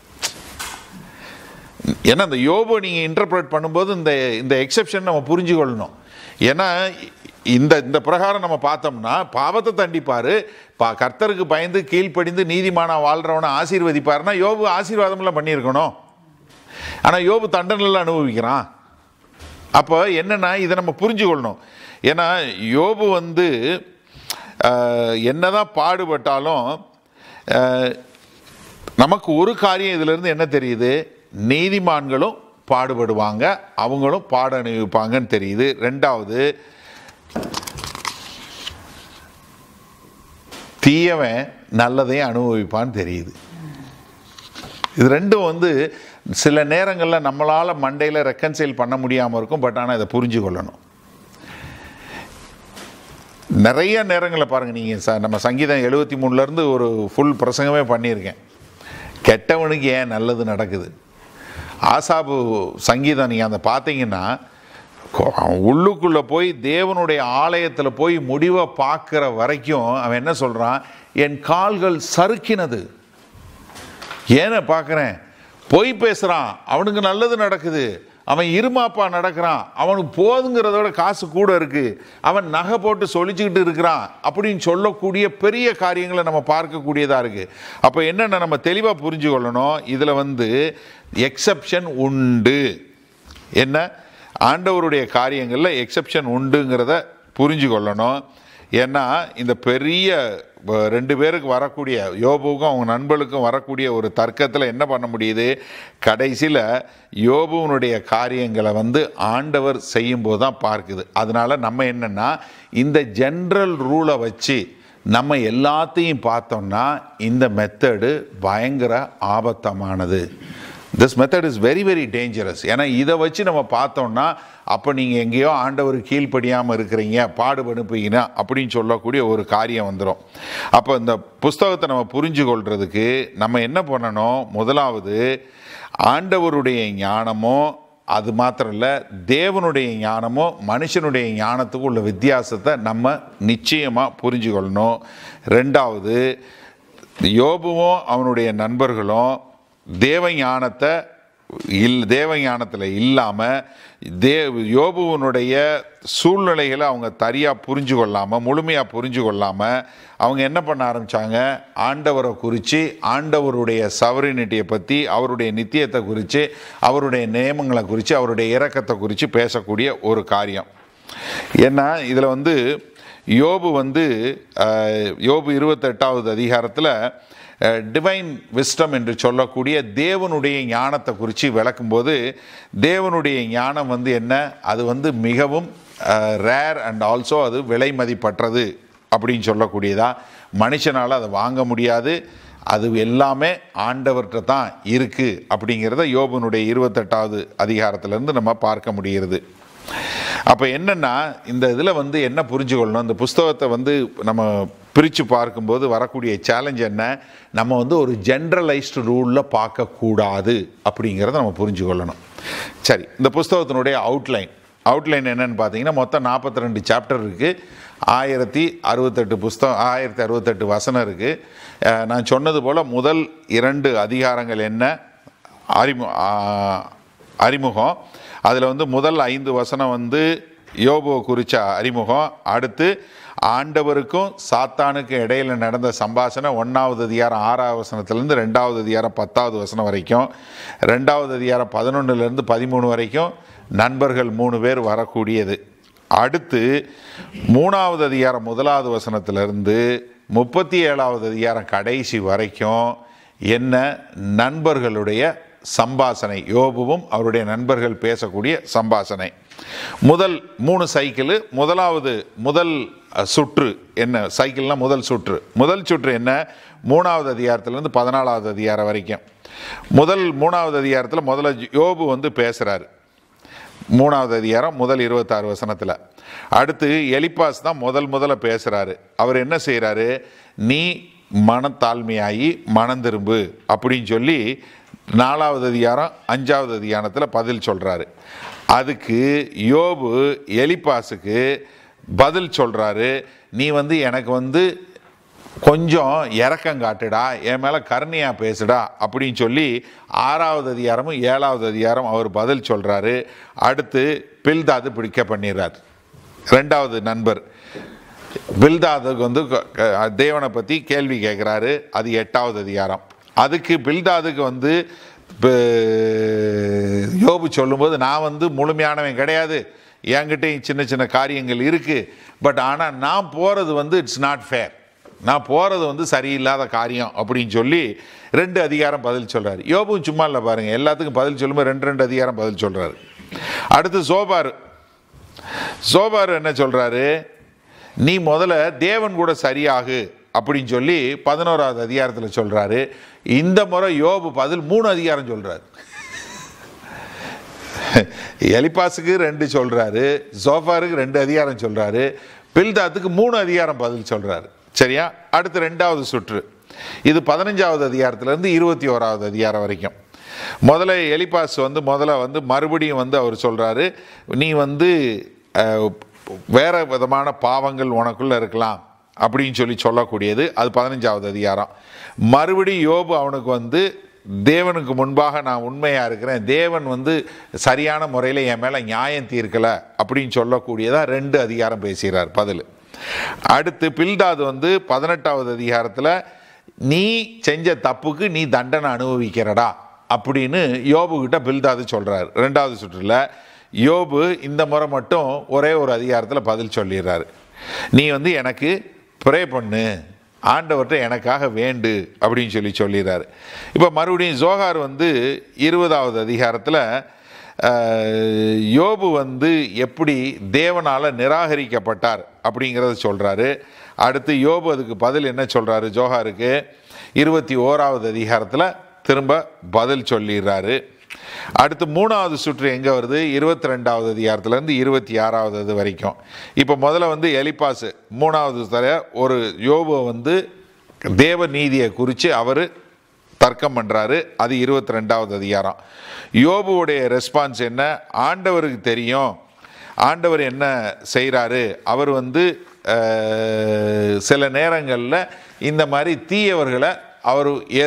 ஏன்னா இந்த யோபு நீங்கள் இன்டர்பிரேட் பண்ணும்போது இந்த இந்த எக்ஸப்ஷன் நம்ம புரிஞ்சு கொள்ளணும். ஏன்னா இந்த இந்த பிரகாரம் நம்ம பார்த்தோம்னா பாவத்தை தண்டிப்பார், பா கர்த்தருக்கு பயந்து கீழ்ப்படிந்து நீதிமானா வாழ்கிறவனை ஆசீர்வதிப்பாருன்னா யோபு ஆசீர்வாதம்லாம் பண்ணியிருக்கணும். ஆனால் யோபு தண்டனைலாம் அனுபவிக்கிறான். அப்போ என்னென்னா இதை நம்ம புரிஞ்சு கொள்ளணும். ஏன்னா யோபு வந்து என்னதான் பாடுபட்டாலும் நமக்கு ஒரு காரியம் இதிலிருந்து என்ன தெரியுது? நீதிமான்களும் பாடுபடுவாங்க, அவங்களும் பாட அனுபவிப்பாங்கன்னு தெரியுது. ரெண்டாவது, தீயவன் நல்லதையும் அனுபவிப்பான்னு தெரியுது. இது ரெண்டும் வந்து சில நேரங்களில் நம்மளால் மண்டையில் ரெக்கன்சைல் பண்ண முடியாமல் இருக்கும். பட் ஆனால் இதை புரிஞ்சு கொள்ளணும். நிறைய நேரங்களில் பாருங்கள், நீங்கள் ச நம்ம சங்கீதம் எழுபத்தி மூணுலேருந்து ஒரு ஃபுல் பிரசங்கமே பண்ணியிருக்கேன். கெட்டவனுக்கு ஏன் நல்லது நடக்குது? ஆசாபு சங்கீதம் நீங்கள் அந்த பார்த்தீங்கன்னா உள்ளுக்குள்ளே போய் தேவனுடைய ஆலயத்தில் போய் முடிவை பார்க்குற வரைக்கும் அவன் என்ன சொல்கிறான்? என் கால்கள் சறுக்கினது. ஏன்னு பார்க்குறேன், பொய் பேசுகிறான், அவனுக்கு நல்லது நடக்குது, அவன் இருமாப்பா நடக்கிறான், அவனுக்கு போதுங்கிறதோட காசு கூட இருக்குது, அவன் நகை போட்டு சொலிச்சுக்கிட்டு இருக்கிறான் அப்படின்னு சொல்லக்கூடிய பெரிய காரியங்களை நம்ம பார்க்கக்கூடியதாக இருக்குது. அப்போ என்னென்ன நம்ம தெளிவாக புரிஞ்சு கொள்ளணும், இதில் வந்து எக்ஸப்ஷன் உண்டு. என்ன? ஆண்டவருடைய காரியங்களில் எக்ஸப்ஷன் உண்டுங்கிறத புரிஞ்சு கொள்ளணும். ஏன்னா இந்த பெரிய ரெண்டு பேருக்கு வரக்கூடிய, யோபுவுக்கும் அவங்க நண்பர்களுக்கும் வரக்கூடிய ஒரு தர்க்கத்தில் என்ன பண்ண முடியுது? கடைசியில் யோபுவனுடைய காரியங்களை வந்து ஆண்டவர் செய்யும்போது தான் பார்க்குது. அதனால் நம்ம என்னென்னா இந்த ஜென்ரல் ரூலை வச்சு நம்ம எல்லாத்தையும் பார்த்தோம்னா இந்த மெத்தடு பயங்கர ஆபத்தமானது. This method is very very dangerous. ஏன்னா இதை வச்சு நம்ம பார்த்தோம்னா அப்போ நீங்கள் எங்கேயோ ஆண்டவர் கீழ்ப்படியாமல் இருக்கிறீங்க, பாடுபடுப்பீங்க அப்படின்னு சொல்லக்கூடிய ஒரு காரியம் வந்துடும். அப்போ இந்த புஸ்தகத்தை நம்ம புரிஞ்சு கொள்றதுக்கு நம்ம என்ன பண்ணணும்? முதலாவது ஆண்டவருடைய ஞானமோ, அது மாத்திரம் இல்லை, தேவனுடைய ஞானமோ மனுஷனுடைய ஞானத்துக்கு உள்ள வித்தியாசத்தை நம்ம நிச்சயமாக புரிஞ்சு கொள்ளணும். ரெண்டாவது, யோபுவும் அவனுடைய நண்பர்களும் தேவ ஞானத்தை இல் தேவ ஞானத்தில் இல்லாமல் தே யோபுவனுடைய சூழ்நிலைகளை அவங்க சரியாக புரிஞ்சு கொள்ளாமல் முழுமையாக புரிஞ்சு கொள்ளாமல் அவங்க என்ன பண்ண ஆரம்பித்தாங்க, ஆண்டவரை குறித்து ஆண்டவருடைய சவரினிட்டியை பற்றி அவருடைய நித்தியத்தை குறித்து அவருடைய நியமங்களை குறித்து அவருடைய இரக்கத்தை குறித்து பேசக்கூடிய ஒரு காரியம். ஏன்னா இதில் வந்து யோபு வந்து யோபு இருபத்தெட்டாவது அதிகாரத்தில் டிவைன் விஸ்டம் என்று சொல்லக்கூடிய தேவனுடைய ஞானத்தை குறித்து விளக்கும்போது தேவனுடைய ஞானம் வந்து என்ன, அது வந்து மிகவும் ரேர் அண்ட் ஆல்சோ அது விலை மதிப்பற்றது அப்படின்னு சொல்லக்கூடியதா. மனுஷனால் அதை வாங்க முடியாது, அது எல்லாமே ஆண்டவர்கிட்ட தான் இருக்குது அப்படிங்கிறத யோபுனுடைய இருபத்தெட்டாவது அதிகாரத்திலேருந்து நம்ம பார்க்க முடிகிறது. அப்போ என்னென்னா இந்த இதில் வந்து என்ன புரிஞ்சுக்கொள்ளணும், இந்த புஸ்தகத்தை வந்து நம்ம பிரித்து பார்க்கும்போது வரக்கூடிய சேலஞ்ச் என்ன, நம்ம வந்து ஒரு ஜென்ரலைஸ்டு ரூலில் பார்க்கக்கூடாது அப்படிங்கிறத நம்ம புரிஞ்சுக்கொள்ளணும். சரி, இந்த புஸ்தகத்தினுடைய அவுட்லைன் அவுட்லைன் என்னென்னு பார்த்தீங்கன்னா மொத்தம் நாற்பத்தி ரெண்டு சாப்டர் இருக்குது, ஆயிரத்தி அறுபத்தெட்டு புஸ்தகம் ஆயிரத்தி அறுபத்தெட்டு வசனம் இருக்குது. நான் சொன்னது போல் முதல் இரண்டு அதிகாரங்கள் என்ன, அறிமு அறிமுகம் அதில் வந்து முதல் ஐந்து வசனம் வந்து யோபுவை குறித்த அறிமுகம். அடுத்து ஆண்டவருக்கும் சாத்தானுக்கும் இடையில் நடந்த சம்பாஷணை ஒன்றாவது அதிகாரம் ஆறாவது வசனத்துலேருந்து ரெண்டாவது அதிகாரம் பத்தாவது வசனம் வரைக்கும், ரெண்டாவது அதிகாரம் பதினொன்றுலேருந்து பதிமூணு வரைக்கும் நண்பர்கள் மூணு பேர் வரக்கூடியது. அடுத்து மூணாவது அதிகாரம் முதலாவது வசனத்திலிருந்து முப்பத்தி ஏழாவது அதிகாரம் கடைசி வரைக்கும் என்ன, நண்பர்களுடைய சம்பாஷணை, யோபுவும் அவருடைய நண்பர்கள் பேசக்கூடிய சம்பாஷணை. முதல் மூணு சைக்கிள், முதலாவது முதல் சுற்று என்ன, சைக்கிள்னால் முதல் சுற்று முதல் சுற்று என்ன, மூணாவது அதிகாரத்திலேருந்து பதினாலாவது அதிகாரம் வரைக்கும். முதல் மூணாவது அதிகாரத்தில் முதல்ல யோபு வந்து பேசுகிறாரு, மூணாவது அதிகாரம் முதல் இருபத்தாறு வசனத்தில். அடுத்து எலிப்பாஸ் தான் முதல் முதல்ல பேசுகிறாரு. அவர் என்ன செய்கிறாரு, நீ மனத்தாழ்மையாகி மனம் திரும்பு அப்படின்னு சொல்லி நாலாவது அதிகாரம் அஞ்சாவது அதிகாரத்தில் பதில் சொல்கிறாரு. அதுக்கு யோபு எலிப்பாஸுக்கு பதில் சொல்கிறாரு, நீ வந்து எனக்கு வந்து கொஞ்சம் இறக்கம் காட்டுடா, என் மேலே கருணையாக பேசுடா அப்படின்னு சொல்லி ஆறாவது அதிகாரமும் ஏழாவது அதிகாரம் அவர் பதில் சொல்கிறாரு. அடுத்து பில்தாது பிடிக்க பண்ணிடுறார், ரெண்டாவது நண்பர். பில்தாதுக்கு வந்து தேவனை பற்றி கேள்வி கேட்குறாரு, அது எட்டாவது அதிகாரம். அதுக்கு பில்தாதுக்கு வந்து யோபு சொல்லும்போது நான் வந்து முழுமையானவன் கிடையாது, என்கிட்டையும் சின்ன சின்ன காரியங்கள் இருக்குது, பட் ஆனால் நான் போகிறது வந்து இட்ஸ் நாட் ஃபேர், நான் போகிறது வந்து சரியில்லாத காரியம் அப்படின்னு சொல்லி ரெண்டு அதிகாரம் பதில் சொல்கிறார். யோபுவும் சும்மா இல்லை பாருங்கள், எல்லாத்துக்கும் பதில் சொல்லும்போது ரெண்டு ரெண்டு அதிகாரம் பதில் சொல்கிறாரு. அடுத்து சோபார் சோபார் என்ன சொல்கிறாரு, நீ முதல்ல தேவன் கூட சரியாகு அப்படின்னு சொல்லி பதினோராவது அதிகாரத்தில் சொல்கிறாரு. இந்த முறை யோபு பதில் மூணு அதிகாரம் சொல்கிறார். எலிப்பாஸுக்கு ரெண்டு சொல்கிறாரு, சோபாருக்கு ரெண்டு அதிகாரம் சொல்கிறாரு, பில்தாத்துக்கு மூணு அதிகாரம் பதில் சொல்கிறாரு. சரியா? அடுத்து ரெண்டாவது சுற்று, இது பதினஞ்சாவது அதிகாரத்திலேருந்து இருபத்தி ஓராவது அதிகாரம் வரைக்கும். முதல்ல எலிப்பாஸ் வந்து முதல்ல வந்து மறுபடியும் வந்து அவர் சொல்கிறாரு, நீ வந்து வேறு விதமான பாவங்கள் உனக்குள்ளே இருக்கலாம் அப்படின்னு சொல்லி சொல்லக்கூடியது, அது பதினஞ்சாவது அதிகாரம். மறுபடியும் யோபு அவனுக்கு வந்து தேவனுக்கு முன்பாக நான் உண்மையாக இருக்கிறேன், தேவன் வந்து சரியான முறையில் என் மேலே நியாயம் தீர்க்கலை அப்படின்னு சொல்லக்கூடியதாக ரெண்டு அதிகாரம் பேசுகிறார் பதில். அடுத்து பில்தாது வந்து பதினெட்டாவது அதிகாரத்தில் நீ செஞ்ச தப்புக்கு நீ தண்டனை அனுபவிக்கிறடா அப்படின்னு யோபுக்கிட்ட பில்தாது சொல்கிறார். ரெண்டாவது சுற்றில் யோபு இந்த முறை மட்டும் ஒரே ஒரு அதிகாரத்தில் பதில் சொல்லிடுறாரு, நீ வந்து எனக்கு ப்ரே பண்ணு, ஆண்டவர்கிட்ட எனக்காக வேண்டு அப்படின்னு சொல்லி சொல்லிடுறாரு. இப்போ மறுபடியும் ஜோகார் வந்து இருபதாவது அதிகாரத்தில் யோபு வந்து எப்படி தேவனால் நிராகரிக்கப்பட்டார் அப்படிங்கிறத சொல்கிறாரு. அடுத்து யோபு அதுக்கு பதில் என்ன சொல்கிறாரு, ஜோகாருக்கு இருபத்தி ஓராவது அதிகாரத்தில் திரும்ப பதில் சொல்லிடுறாரு. அடுத்து மூணாவது சுற்று எங்கே வருது, இருபத்தி ரெண்டாவது அதிகாரத்துலேருந்து இருபத்தி ஆறாவது அது வரைக்கும். இப்போ முதல்ல வந்து எலிப்பாஸ் மூணாவது தர ஒரு யோபுவை வந்து தேவ நீதியை குறித்து அவர் தர்க்கம் பண்ணுறாரு, அது இருபத்தி ரெண்டாவது அதிகாரம். யோபுவுடைய ரெஸ்பான்ஸ் என்ன, ஆண்டவருக்கு தெரியும், ஆண்டவர் என்ன செய்கிறாரு, அவர் வந்து சில நேரங்களில் இந்த மாதிரி தீயவர்களை அவர் ஏத்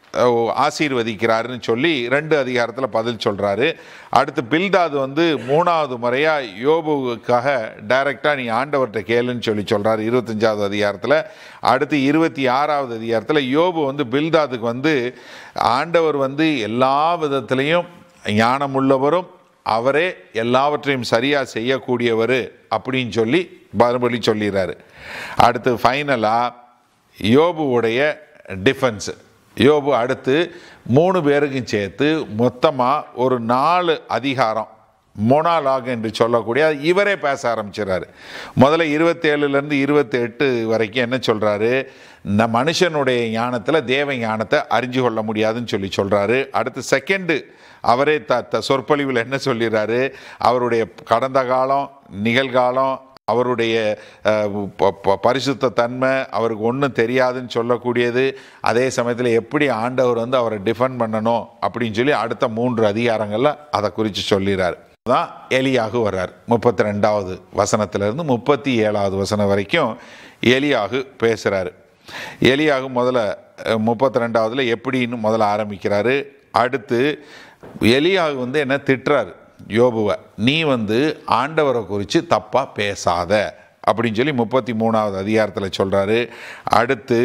ஆசீர்வதிக்கிறாருன்னு சொல்லி ரெண்டு அதிகாரத்தில் பதில் சொல்கிறாரு. அடுத்து பில்தாது வந்து மூணாவது முறையாக யோபுவுக்காக டைரெக்டாக நீ ஆண்டவர்கிட்ட கேளுன்னு சொல்லி சொல்கிறாரு இருபத்தஞ்சாவது அதிகாரத்தில். அடுத்து இருபத்தி ஆறாவது அதிகாரத்தில் யோபு வந்து பில்தாதுக்கு வந்து ஆண்டவர் வந்து எல்லா விதத்துலேயும் ஞானமுள்ளவரும் அவரே எல்லாவற்றையும் சரியாக செய்யக்கூடியவர் அப்படின்னு சொல்லி மறுபடி சொல்லிடுறாரு. அடுத்து ஃபைனலாக யோபுவுடைய டிஃபென்ஸு. யோபு அடுத்து மூணு பேருக்கும் சேர்த்து மொத்தமாக ஒரு நாலு அதிகாரம் மொனாலாக் என்று சொல்லக்கூடிய இவரே பேச ஆரம்பிச்சிடறாரு. முதல்ல இருபத்தேழுலேருந்து இருபத்தி எட்டு வரைக்கும் என்ன சொல்கிறாரு, இந்த மனுஷனுடைய ஞானத்தில் தேவ ஞானத்தை அறிஞ்சு கொள்ள முடியாதுன்னு சொல்லி சொல்கிறாரு. அடுத்து செகண்டு அவரே த த சொற்பொழிவில் என்ன சொல்லிடுறாரு, அவருடைய கடந்த காலம் நிகழ்காலம் அவருடைய பரிசுத்த தன்மை அவருக்கு ஒன்றும் தெரியாதுன்னு சொல்லக்கூடியது, அதே சமயத்தில் எப்படி ஆண்டவர் வந்து அவரை டிஃபெண்ட் பண்ணணும் அப்படின்னு சொல்லி அடுத்த மூன்று அதிகாரங்களில் அதை குறித்து சொல்லிடுறாரு. தான் எலியாகு வர்றார். முப்பத்தி ரெண்டாவது வசனத்திலிருந்து முப்பத்தி ஏழாவது வசனம் வரைக்கும் எலியாகு பேசுகிறாரு. எலியாகு முதல்ல முப்பத்தி ரெண்டாவதுல எப்படின்னு முதல்ல ஆரம்பிக்கிறாரு. அடுத்து எலியாகு வந்து என்ன திட்டுறாரு யோபுவை, நீ வந்து ஆண்டவரை குறித்து தப்பாக பேசாத அப்படின்னு சொல்லி முப்பத்தி மூணாவது அதிகாரத்தில் சொல்கிறாரு. அடுத்து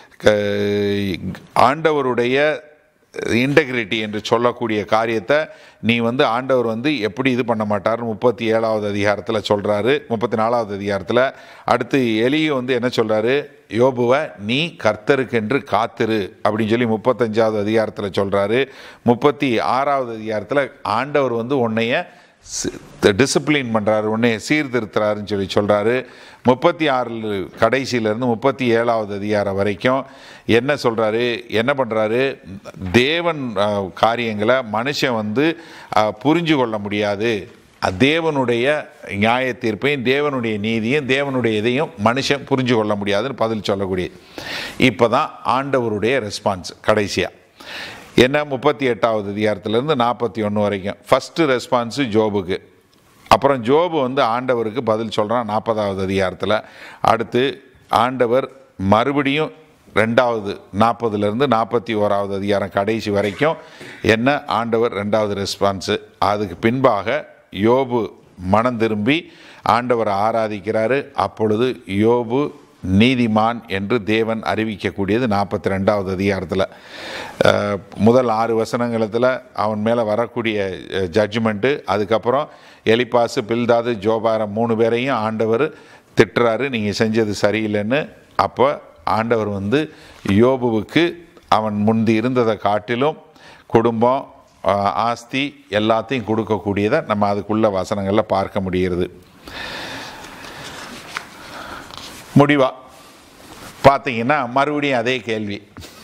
ஆண்டவருடைய இன்டெகிரிட்டி என்று சொல்லக்கூடிய காரியத்தை நீ வந்து ஆண்டவர் வந்து எப்படி இது பண்ண மாட்டார்னு முப்பத்தி ஏழாவது அதிகாரத்தில் சொல்கிறாரு. முப்பத்தி நாலாவது அதிகாரத்தில் அடுத்து எலியை வந்து என்ன சொல்கிறாரு, யோபுவை நீ கர்த்தருக்கென்று காத்திரு அப்படின்னு சொல்லி முப்பத்தஞ்சாவது அதிகாரத்தில் சொல்கிறாரு. முப்பத்தி ஆறாவது அதிகாரத்தில் ஆண்டவர் வந்து உன்னைய டிசிப்ளின் பண்ணுறாரு, உன்னை சீர்திருத்துறாருன்னு சொல்லி சொல்கிறாரு. முப்பத்தி ஆறில் கடைசியிலேருந்து முப்பத்தி ஏழாவது அதிகாரம் வரைக்கும் என்ன சொல்கிறாரு, என்ன பண்ணுறாரு, தேவன் காரியங்களை மனுஷன் வந்து புரிஞ்சு கொள்ள முடியாது, தேவனுடைய நியாய தீர்ப்பையும் தேவனுடைய நீதியும் தேவனுடைய இதையும் மனுஷன் புரிஞ்சு கொள்ள முடியாதுன்னு பதில் சொல்லக்கூடிய. இப்போ தான் ஆண்டவருடைய ரெஸ்பான்ஸ் கடைசியாக என்ன, முப்பத்தி எட்டாவது அதிகாரத்திலேருந்து நாற்பத்தி ஒன்று வரைக்கும் ஃபஸ்ட்டு ரெஸ்பான்ஸு ஜோபுக்கு. அப்புறம் ஜோபு வந்து ஆண்டவருக்கு பதில் சொல்கிறான் நாற்பதாவது அதிகாரத்தில். அடுத்து ஆண்டவர் மறுபடியும் ரெண்டாவது நாற்பதுலேருந்து நாற்பத்தி ஓராவது அதிகாரம் கடைசி வரைக்கும் என்ன ஆண்டவர் ரெண்டாவது ரெஸ்பான்ஸு. அதுக்கு பின்பாக யோபு மனம் திரும்பி ஆண்டவரை ஆராதிக்கிறாரு. அப்பொழுது யோபு நீதிமான் என்று தேவன் அறிவிக்கக்கூடியது நாற்பத்தி ரெண்டாவது அதிகாரத்தில். முதல் ஆறு வசனங்களத்தில் அவன் மேலே வரக்கூடிய ஜட்ஜ்மெண்ட்டு, அதுக்கப்புறம் எலிப்பாசு பில்தாது ஜோபாரம் மூணு பேரையும் ஆண்டவர் திட்டுறாரு, நீங்கள் செஞ்சது சரியில்லைன்னு. அப்போ ஆண்டவர் வந்து யோபுவுக்கு அவன் முந்தி இருந்ததை காட்டிலும் குடும்பம் ஆஸ்தி எல்லாத்தையும் கொடுக்கக்கூடியதை நம்ம அதுக்குள்ள வசனங்களில் பார்க்க முடிகிறது. முடிவா பார்த்தீங்கன்னா மறுபடியும் அதே கேள்வி.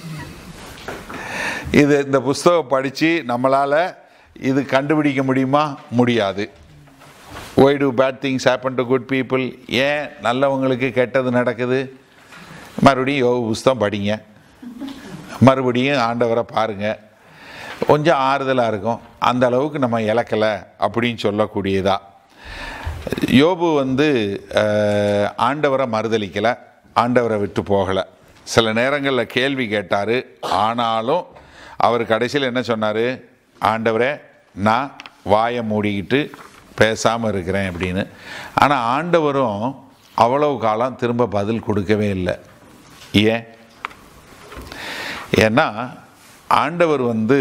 இது இந்த புஸ்தகம் படித்து நம்மளால் இது கண்டுபிடிக்க முடியுமா? முடியாது. Why do bad things happen to good people? ஏன் நல்லவங்களுக்கு கெட்டது நடக்குது? மறுபடியும் யோபு புஸ்தகம் படிங்க, மறுபடியும் ஆண்டவரை பாருங்கள், கொஞ்சம் ஆறுதலாக இருக்கும். அந்த அளவுக்கு நம்ம இழக்கலை அப்படின்னு சொல்லக்கூடியதா. யோபு வந்து ஆண்டவரை மறுதலிக்கலை, ஆண்டவரை விட்டு போகலை. சில நேரங்களில் கேள்வி கேட்டார், ஆனாலும் அவர் கடைசியில் என்ன சொன்னார், ஆண்டவரே நான் வாயை மூடிக்கிட்டு பேசாமல் இருக்கிறேன் அப்படின்னு. ஆனால் ஆண்டவரும் அவ்வளவு காலம் திரும்ப பதில் கொடுக்கவே இல்லை. ஏன்? ஏன்னா ஆண்டவர் வந்து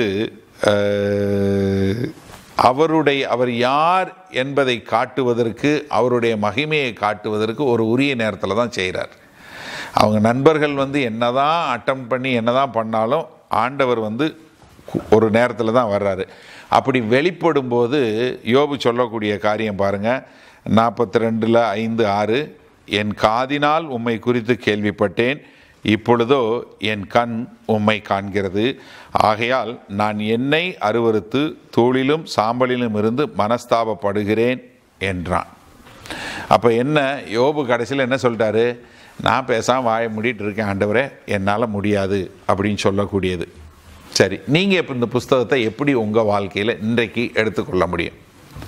அவருடைய அவர் யார் என்பதை காட்டுவதற்கு, அவருடைய மகிமையை காட்டுவதற்கு ஒரு உரிய நேரத்தில் தான் செய்கிறார். அவங்க நண்பர்கள் வந்து என்ன தான் அட்டம் பண்ணி என்ன தான் பண்ணாலும் ஆண்டவர் வந்து ஒரு நேரத்தில் தான் வர்றாரு. அப்படி வெளிப்படும்போது யோபு சொல்லக்கூடிய காரியம் பாருங்கள், நாற்பத்தி ரெண்டில் ஐந்து ஆறு, என் காதினால் உம்மை குறித்து கேள்விப்பட்டேன், இப்பொழுதோ என் கண் உம்மை காண்கிறது, ஆகையால் நான் என்னை அருவருத்து தூளிலும் சாம்பலிலும் இருந்து மனஸ்தாபப்படுகிறேன் என்றான். அப்போ என்ன, யோபு கடைசியில் என்ன சொல்லிட்டாரு, நான் பேசாமல் வாய மூடிட்டு இருக்கேன் ஆண்டவரே, என்னால் முடியாது அப்படின்னு சொல்லக்கூடியது. சரி, நீங்கள் இப்போ இந்த புஸ்தகத்தை எப்படி உங்கள் வாழ்க்கையில் இன்றைக்கு எடுத்துக்கொள்ள முடியும்?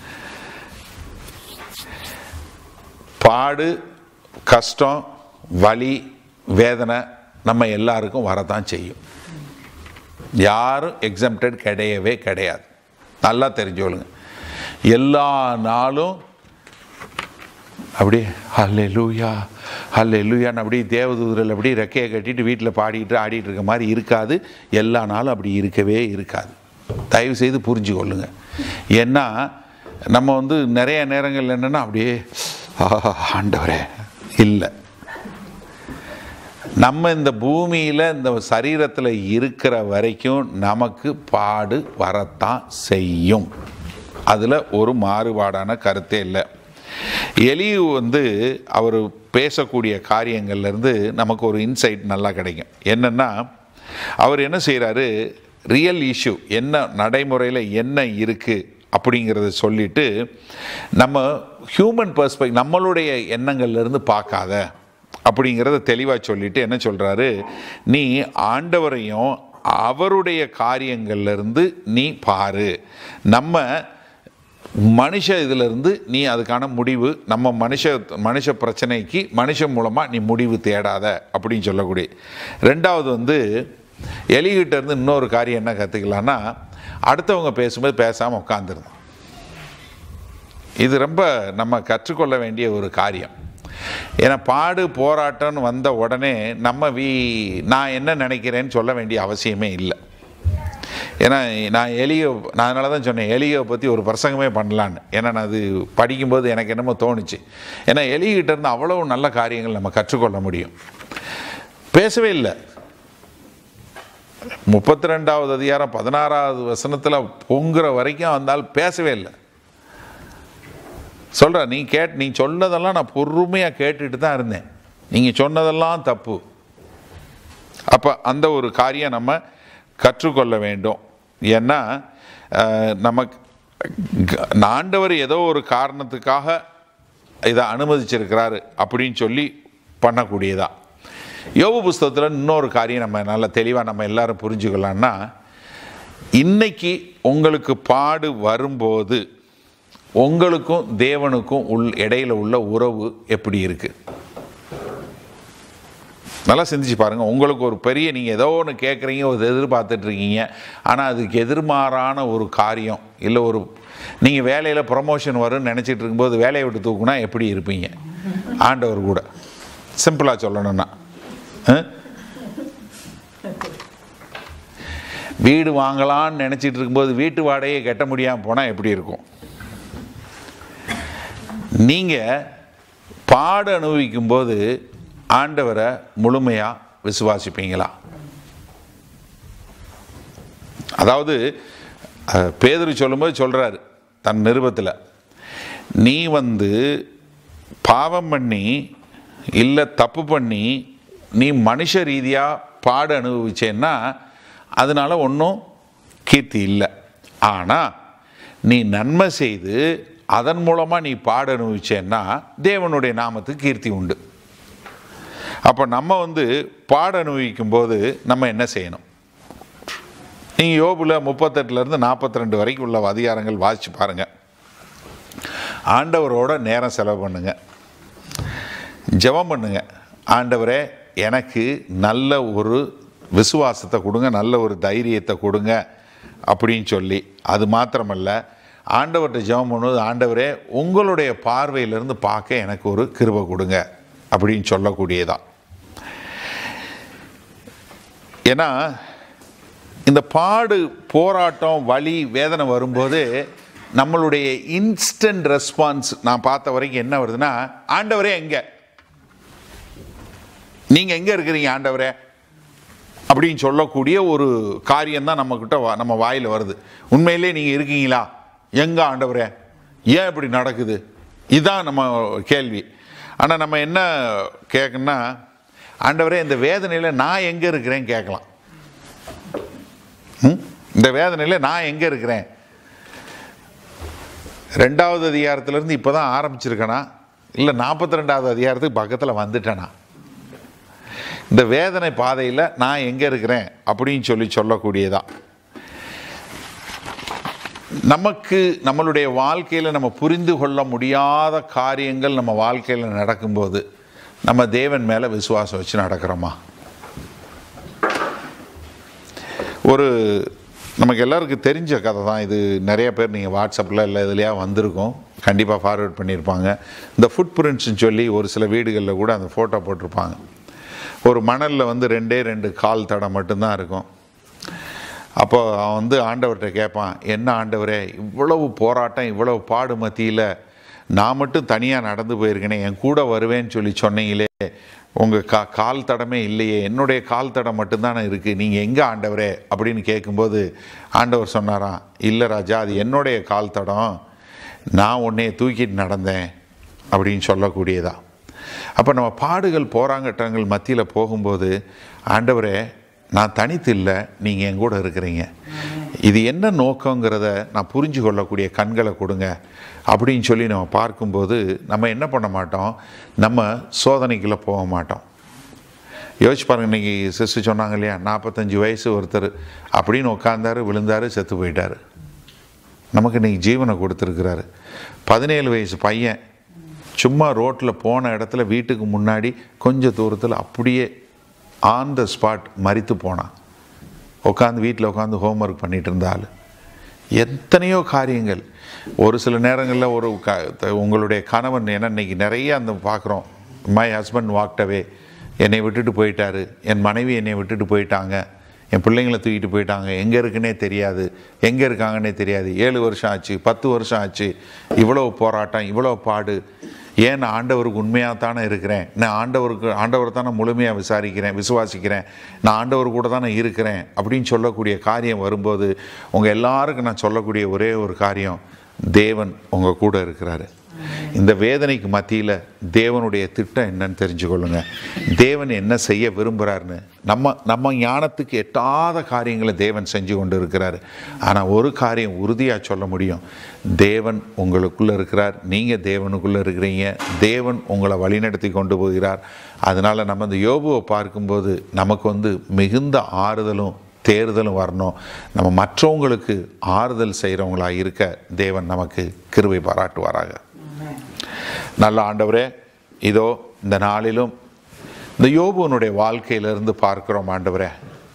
பாடு, கஷ்டம், வலி, வேதனை நம்ம எல்லாருக்கும் வரத்தான் செய்யும். யாரும் எக்ஸம்டட் கிடையவே கிடையாது. நல்லா தெரிஞ்சுக்கொள்ளுங்க. எல்லா நாளும் அப்படியே ஹல்லேலூயா ஹல்லேலூயான்னு அப்படியே தேவதூதர்கள் அப்படியே ரெக்கையை கட்டிட்டு வீட்டில் பாடிட்டு ஆடிட்டு இருக்க மாதிரி இருக்காது. எல்லா நாளும் அப்படி இருக்கவே இருக்காது. தயவு செய்து புரிஞ்சு கொள்ளுங்க. ஏன்னா நம்ம வந்து நிறைய நேரங்கள் என்னென்னா அப்படியே ஆண்டவரே இல்லை. நம்ம இந்த பூமியில் இந்த சரீரத்தில் இருக்கிற வரைக்கும் நமக்கு பாடு வரத்தான் செய்யும். அதில் ஒரு மாறுபாடான கருத்தே இல்லை. எலியு வந்து அவர் பேசக்கூடிய காரியங்கள்லேருந்து நமக்கு ஒரு இன்சைட் நல்லா கிடைக்கும். என்னென்னா அவர் என்ன செய்கிறாரு, ரியல் இஷ்யூ என்ன, நடைமுறையில் என்ன இருக்குது அப்படிங்கிறத சொல்லிவிட்டு நம்ம ஹியூமன் பெர்ஸ்பெக்டிவ் நம்மளுடைய எண்ணங்கள்லேருந்து பார்க்காத அப்படிங்கிறத தெளிவாக சொல்லிவிட்டு என்ன சொல்கிறாரு, நீ ஆண்டவரையும் அவருடைய காரியங்கள்லேருந்து நீ பாரு. நம்ம மனுஷ இதிலிருந்து நீ அதுக்கான முடிவு, நம்ம மனுஷ மனுஷ பிரச்சனைக்கு மனுஷன் மூலமாக நீ முடிவு தேடாத அப்படின்னு சொல்லக்கூடிய. ரெண்டாவது வந்து எலிகிட்ட இருந்து இன்னொரு காரியம் என்ன கற்றுக்கலான்னா, அடுத்தவங்க பேசும்போது பேசாமல் உட்காந்துருந்தோம். இது ரொம்ப நம்ம கற்றுக்கொள்ள வேண்டிய ஒரு காரியம். ஏன்னா பாடு போராட்டம்னு வந்த உடனே நம்ம வீ நான் என்ன நினைக்கிறேன்னு சொல்ல வேண்டிய அவசியமே இல்லை. ஏன்னா நான் எலியை நான் அதனால தான் சொன்னேன் எலியை பற்றி ஒரு பிரசங்கமே பண்ணலான்னு. ஏன்னா நான் அது படிக்கும்போது எனக்கு என்னமோ தோணுச்சு. ஏன்னா எலிகிட்ட இருந்து அவ்வளவு நல்ல காரியங்கள் நம்ம கற்றுக்கொள்ள முடியும். பேசவே இல்லை. முப்பத்தி ரெண்டாவது அதிகாரம் பதினாறாவது வசனத்தில் பொங்குற வரைக்கும் வந்தால் பேசவே இல்லை. சொல்கிற நீ கேட் நீ சொன்னதெல்லாம் நான் பொறுமையாக கேட்டுட்டு தான் இருந்தேன், நீங்கள் சொன்னதெல்லாம் தப்பு. அப்போ அந்த ஒரு காரியம் நம்ம கற்றுக்கொள்ள வேண்டும். ஏன்னா நமக்கு ஆண்டவர் ஏதோ ஒரு காரணத்துக்காக இதை அனுமதிச்சிருக்கிறாரு அப்படின்னு சொல்லி பண்ணக்கூடியதா. யோபு புஸ்தகத்தில் இன்னொரு காரியம் நம்ம நல்லா தெளிவாக நம்ம எல்லாரும் புரிஞ்சுக்கலான்னா, இன்னைக்கு உங்களுக்கு பாடு வரும்போது உங்களுக்கும் தேவனுக்கும் உள் இடையில உள்ள உறவு எப்படி இருக்கு நல்லா சிந்திச்சு பாருங்கள். உங்களுக்கு ஒரு பெரிய நீங்கள் ஏதோ ஒன்று கேட்குறீங்க, ஒரு எதிர்பார்த்துட்ருக்கீங்க, ஆனால் அதுக்கு எதிர்மாறான ஒரு காரியம் இல்லை, ஒரு நீங்கள் வேலையில் ப்ரமோஷன் வரும்னு நினச்சிட்டு இருக்கும்போது வேலையை விட்டு தூக்குனா எப்படி இருப்பீங்க? ஆண்டவர் கூட சிம்பிளாக சொல்லணும்னா, வீடு வாங்கலான்னு நினச்சிட்டு இருக்கும்போது வீட்டு வாடகையை கட்ட முடியாமல் போனால் எப்படி இருக்கும்? நீங்கள் பாடு அனுபவிக்கும் போது ஆண்டவரை முழுமையாக விசுவாசிப்பீங்களா? அதாவது பேதுரு சொல்லும்போது சொல்கிறாரு தன் நிருபத்தில், நீ வந்து பாவம் பண்ணி இல்லை தப்பு பண்ணி நீ மனுஷ ரீதியாக பாடு அனுபவிச்சேன்னா அதனால ஒன்றும் கீர்த்தி இல்லை. ஆனால் நீ நன்மை செய்து அதன் மூலமாக நீ பாடு அனுபவிச்சேன்னா தேவனுடைய நாமத்துக்கு கீர்த்தி உண்டு. அப்போ நம்ம வந்து பாட அனுபவிக்கும் போது நம்ம என்ன செய்யணும்? நீங்கள் யோபுல முப்பத்தெட்டுலேருந்து நாற்பத்தி ரெண்டு வரைக்கும் உள்ள அதிகாரங்கள் வாசித்து பாருங்கள். ஆண்டவரோட நேரம் செலவு பண்ணுங்க, ஜெபம் பண்ணுங்க. ஆண்டவரே எனக்கு நல்ல ஒரு விசுவாசத்தை கொடுங்க, நல்ல ஒரு தைரியத்தை கொடுங்க அப்படின்னு சொல்லி. அது மாத்திரமல்ல, ஆண்டவர்கிட்ட ஜெபம் பண்ணுவது, ஆண்டவரே உங்களுடைய பார்வையிலிருந்து பார்க்க எனக்கு ஒரு கிருபை கொடுங்க அப்படின்னு சொல்லக்கூடியதான். ஏன்னா இந்த பாடு போராட்டம் வலி வேதனை வரும்போது நம்மளுடைய இன்ஸ்டன்ட் ரெஸ்பான்ஸ் நான் பார்த்த வரைக்கும் என்ன வருதுன்னா, ஆண்டவரே எங்கே, நீங்கள் எங்கே இருக்கிறீங்க ஆண்டவரே அப்படின்னு சொல்லக்கூடிய ஒரு காரியம்தான் நம்மக்கிட்ட நம்ம வாயில் வருது. உண்மையிலே நீங்கள் இருக்கீங்களா, எங்கே ஆண்டவரே, ஏன் இப்படி நடக்குது, இதுதான் நம்ம கேள்வி. ஆனால் நம்ம என்ன கேட்கணும்னா, ஆண்டவரே இந்த வேதனையில் நான் எங்கே இருக்கிறேன் கேட்கலாம். இந்த வேதனையில் நான் எங்கே இருக்கிறேன்? ரெண்டாவது அதிகாரத்திலேருந்து இப்போ தான் ஆரம்பிச்சிருக்கேனா இல்லை நாற்பத்தி ரெண்டாவது அதிகாரத்துக்கு பக்கத்தில் வந்துட்டேனா? இந்த வேதனை பாதையில் நான் எங்கே இருக்கிறேன் அப்படின்னு சொல்லி சொல்லக்கூடியதான். நமக்கு நம்மளுடைய வாழ்க்கையில் நம்ம புரிந்து கொள்ள முடியாத காரியங்கள் நம்ம வாழ்க்கையில் நடக்கும்போது நம்ம தேவன் மேலே விசுவாசம் வச்சு நடக்கிறோமா? ஒரு நமக்கு எல்லாருக்கும் தெரிஞ்ச கதை தான் இது. நிறைய பேர் நீங்கள் வாட்ஸ்அப்பில் இல்லை இதுலையா வந்திருக்கோம், கண்டிப்பாக ஃபார்வேர்ட் பண்ணியிருப்பாங்க. இந்த ஃபுட் பிரிண்ட்ஸ்ன்னு சொல்லி ஒரு சில வீடுகளில் கூட அந்த ஃபோட்டோ போட்டிருப்பாங்க. ஒரு மணலில் வந்து ரெண்டே ரெண்டு கால் தடம் மட்டும்தான் இருக்கும். அப்போ அவன் வந்து ஆண்டவர்கிட்ட கேட்பான், என்ன ஆண்டவரே, இவ்வளவு போராட்டம் இவ்வளவு பாடு மத்தியில் நான் மட்டும் தனியாக நடந்து போயிருக்கேனே, என் கூட வருவேன்னு சொல்லி சொன்னீங்களே, உங்கள் கா கால் தடமே இல்லையே, என்னுடைய கால் தடம் மட்டும்தானே இருக்குது, நீங்கள் எங்கே ஆண்டவரே அப்படின்னு கேட்கும்போது ஆண்டவர் சொன்னாராம், இல்லை ராஜா, அது என்னுடைய கால் தடம், நான் உன்னைய தூக்கிட்டு நடந்தேன் அப்படின்னு சொல்லக்கூடியதா. அப்போ நம்ம பாடுகள் போராட்டங்கள் மத்தியில் போகும்போது, ஆண்டவரே நான் தனித்து இல்லை, நீங்கள் என் கூட இருக்கிறீங்க, இது என்ன நோக்கங்கிறத நான் புரிஞ்சு கொள்ளக்கூடிய கண்களை கொடுங்க அப்படின்னு சொல்லி நம்ம பார்க்கும்போது நம்ம என்ன பண்ண மாட்டோம், நம்ம சோதனைக்குள்ளே போக மாட்டோம். யோசிச்சு பாருங்கள், இன்றைக்கி சிஸ்டர் சொன்னாங்க இல்லையா, நாற்பத்தஞ்சு வயசு ஒருத்தர் அப்படின்னு உட்காந்தாரு, விழுந்தார், செத்து போயிட்டார். நமக்கு இன்றைக்கி ஜீவனை கொடுத்துருக்கிறாரு. பதினேழு வயசு பையன் சும்மா ரோட்டில் போன இடத்துல வீட்டுக்கு முன்னாடி கொஞ்சம் தூரத்தில் அப்படியே ஆன் த ஸ்பாட் மரித்து போனான். உட்காந்து வீட்டில் உட்காந்து ஹோம்ஒர்க் பண்ணிகிட்டு இருந்தாள். எத்தனையோ காரியங்கள். ஒரு சில நேரங்களில் ஒரு க உங்களுடைய கணவன், ஏன்னா இன்றைக்கி நிறைய அந்த பார்க்குறோம், மை ஹஸ்பண்ட் வாக்டவே, என்னை விட்டுட்டு போயிட்டாரு, என் மனைவி என்னை விட்டுட்டு போயிட்டாங்க, என் பிள்ளைங்களை தூக்கிட்டு போயிட்டாங்க, எங்கே இருக்குன்னே தெரியாது, எங்கே இருக்காங்கன்னே தெரியாது, ஏழு வருஷம் ஆச்சு, பத்து வருஷம் ஆச்சு, இவ்வளோ போராட்டம், இவ்வளோ பாடு, ஏன் நான் ஆண்டவருக்கு உண்மையாக தானே இருக்கிறேன், நான் ஆண்டவருக்கு ஆண்டவர் தானே முழுமையாக விசாரிக்கிறேன் விசுவாசிக்கிறேன், நான் ஆண்டவர் கூட தானே இருக்கிறேன் அப்படின்னு சொல்லக்கூடிய காரியம் வரும்போது உங்கள் எல்லாருக்கும் நான் சொல்லக்கூடிய ஒரே ஒரு காரியம், தேவன் உங்கள் கூட இருக்கிறாரு. இந்த வேதனைக்கு மத்தியில் தேவனுடைய திட்டம் என்னன்னு தெரிஞ்சுக்கொள்ளுங்க. தேவன் என்ன செய்ய விரும்புகிறாருன்னு நம்ம நம்ம ஞானத்துக்கு எட்டாத காரியங்களை தேவன் செஞ்சு கொண்டு இருக்கிறார். ஆனால் ஒரு காரியம் உறுதியாக சொல்ல முடியும், தேவன் உங்களுக்குள்ளே இருக்கிறார், நீங்கள் தேவனுக்குள்ளே இருக்கிறீங்க, தேவன் உங்களை வழிநடத்தி கொண்டு போகிறார். அதனால் நம்ம இந்த யோபுவை பார்க்கும்போது நமக்கு வந்து மிகுந்த ஆறுதலும் தேறுதலும் வரணும். நம்ம மற்றவங்களுக்கு ஆறுதல் செய்கிறவங்களாக இருக்க தேவன் நமக்கு கிருபை பாராட்டுவாராக. நல்ல ஆண்டவரே, இதோ இந்த நாளிலும் இந்த யோபுவனுடைய வாழ்க்கையிலிருந்து பார்க்கிறோம் ஆண்டவரே.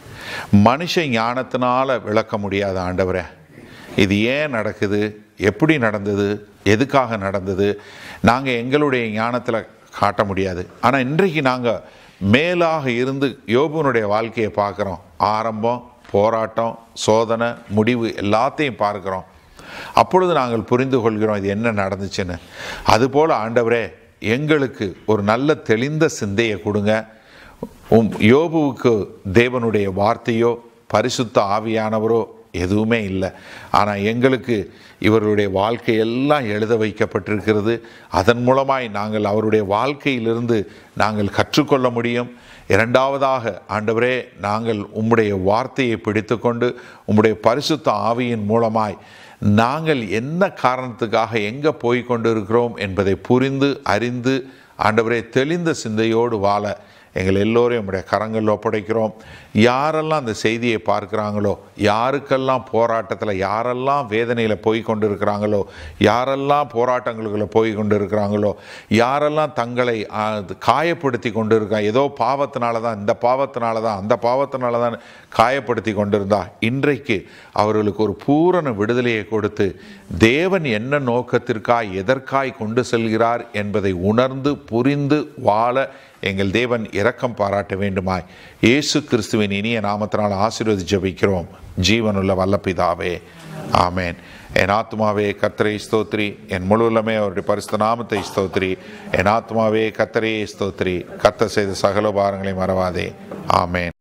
மனுஷ ஞானத்தினால விளக்க முடியாத ஆண்டவரே, இது ஏன் நடக்குது, எப்படி நடந்தது, எதுக்காக நடந்தது, நாங்கள் எங்களுடைய ஞானத்தில் காட்ட முடியாது. ஆனால் இன்றைக்கு நாங்கள் மேலாக இருந்து யோபுவனுடைய வாழ்க்கையை பார்க்குறோம். ஆரம்பம், போராட்டம், சோதனை, முடிவு எல்லாத்தையும் பார்க்குறோம். அப்பொழுது நாங்கள் புரிந்து கொள்கிறோம் இது என்ன நடந்துச்சுன்னு. அதுபோல் ஆண்டவரே, எங்களுக்கு ஒரு நல்ல தெளிந்த சிந்தையை கொடுங்க. உம் யோபுவுக்கு தேவனுடைய வார்த்தையோ பரிசுத்த ஆவியானவரோ எதுவுமே இல்லை. ஆனால் எங்களுக்கு இவர்களுடைய வாழ்க்கையெல்லாம் எழுத வைக்கப்பட்டிருக்கிறது. அதன் மூலமாய் நாங்கள் அவருடைய வாழ்க்கையிலிருந்து நாங்கள் கற்றுக்கொள்ள முடியும். இரண்டாவதாக ஆண்டவரே, நாங்கள் உம்முடைய வார்த்தையை பிடித்து கொண்டு உம்முடைய பரிசுத்த ஆவியின் மூலமாய் நாங்கள் என்ன காரணத்துக்காக எங்கே போய் கொண்டு இருக்கிறோம் என்பதை புரிந்து அறிந்து ஆண்டவரே தெளிந்த சிந்தையோடு வாழ எங்கள் எல்லோரையும் நம்முடைய கரங்களில் ஒப்படைக்கிறோம். யாரெல்லாம் அந்த செய்தியை பார்க்குறாங்களோ, யாருக்கெல்லாம் போராட்டத்தில், யாரெல்லாம் வேதனையில் போய் கொண்டு இருக்கிறாங்களோ, யாரெல்லாம் போராட்டங்களுக்குள்ள போய் கொண்டு இருக்கிறாங்களோ, யாரெல்லாம் தங்களை காயப்படுத்தி கொண்டு இருக்காங்க, ஏதோ பாவத்தினால தான், இந்த பாவத்தினால தான், அந்த பாவத்தினால தான் காயப்படுத்தி கொண்டிருந்தா, இன்றைக்கு அவர்களுக்கு ஒரு பூரண விடுதலையை கொடுத்து தேவன் என்ன நோக்கத்திற்காய் எதற்காய் கொண்டு செல்கிறார் என்பதை உணர்ந்து புரிந்து வாழ எங்கள் தேவன் இரக்கம் பாராட்ட வேண்டுமாய் இயேசு கிறிஸ்துவின் இனிய நாமத்தினால் ஆசீர்வதி ஜெபிக்கிறோம் ஜீவனுள்ள வல்ல பிதாவே, ஆமேன். என் ஆத்மாவே கர்த்தரை ஸ்தோத்திரி, என் முழு உள்ளமே அவருடைய பரிசுத்த நாமத்தை ஸ்தோத்திரி. என் ஆத்மாவே கர்த்தரையே ஸ்தோத்திரி, கர்த்தர் செய்த சகல பாரங்களை மறவாதே. ஆமேன்.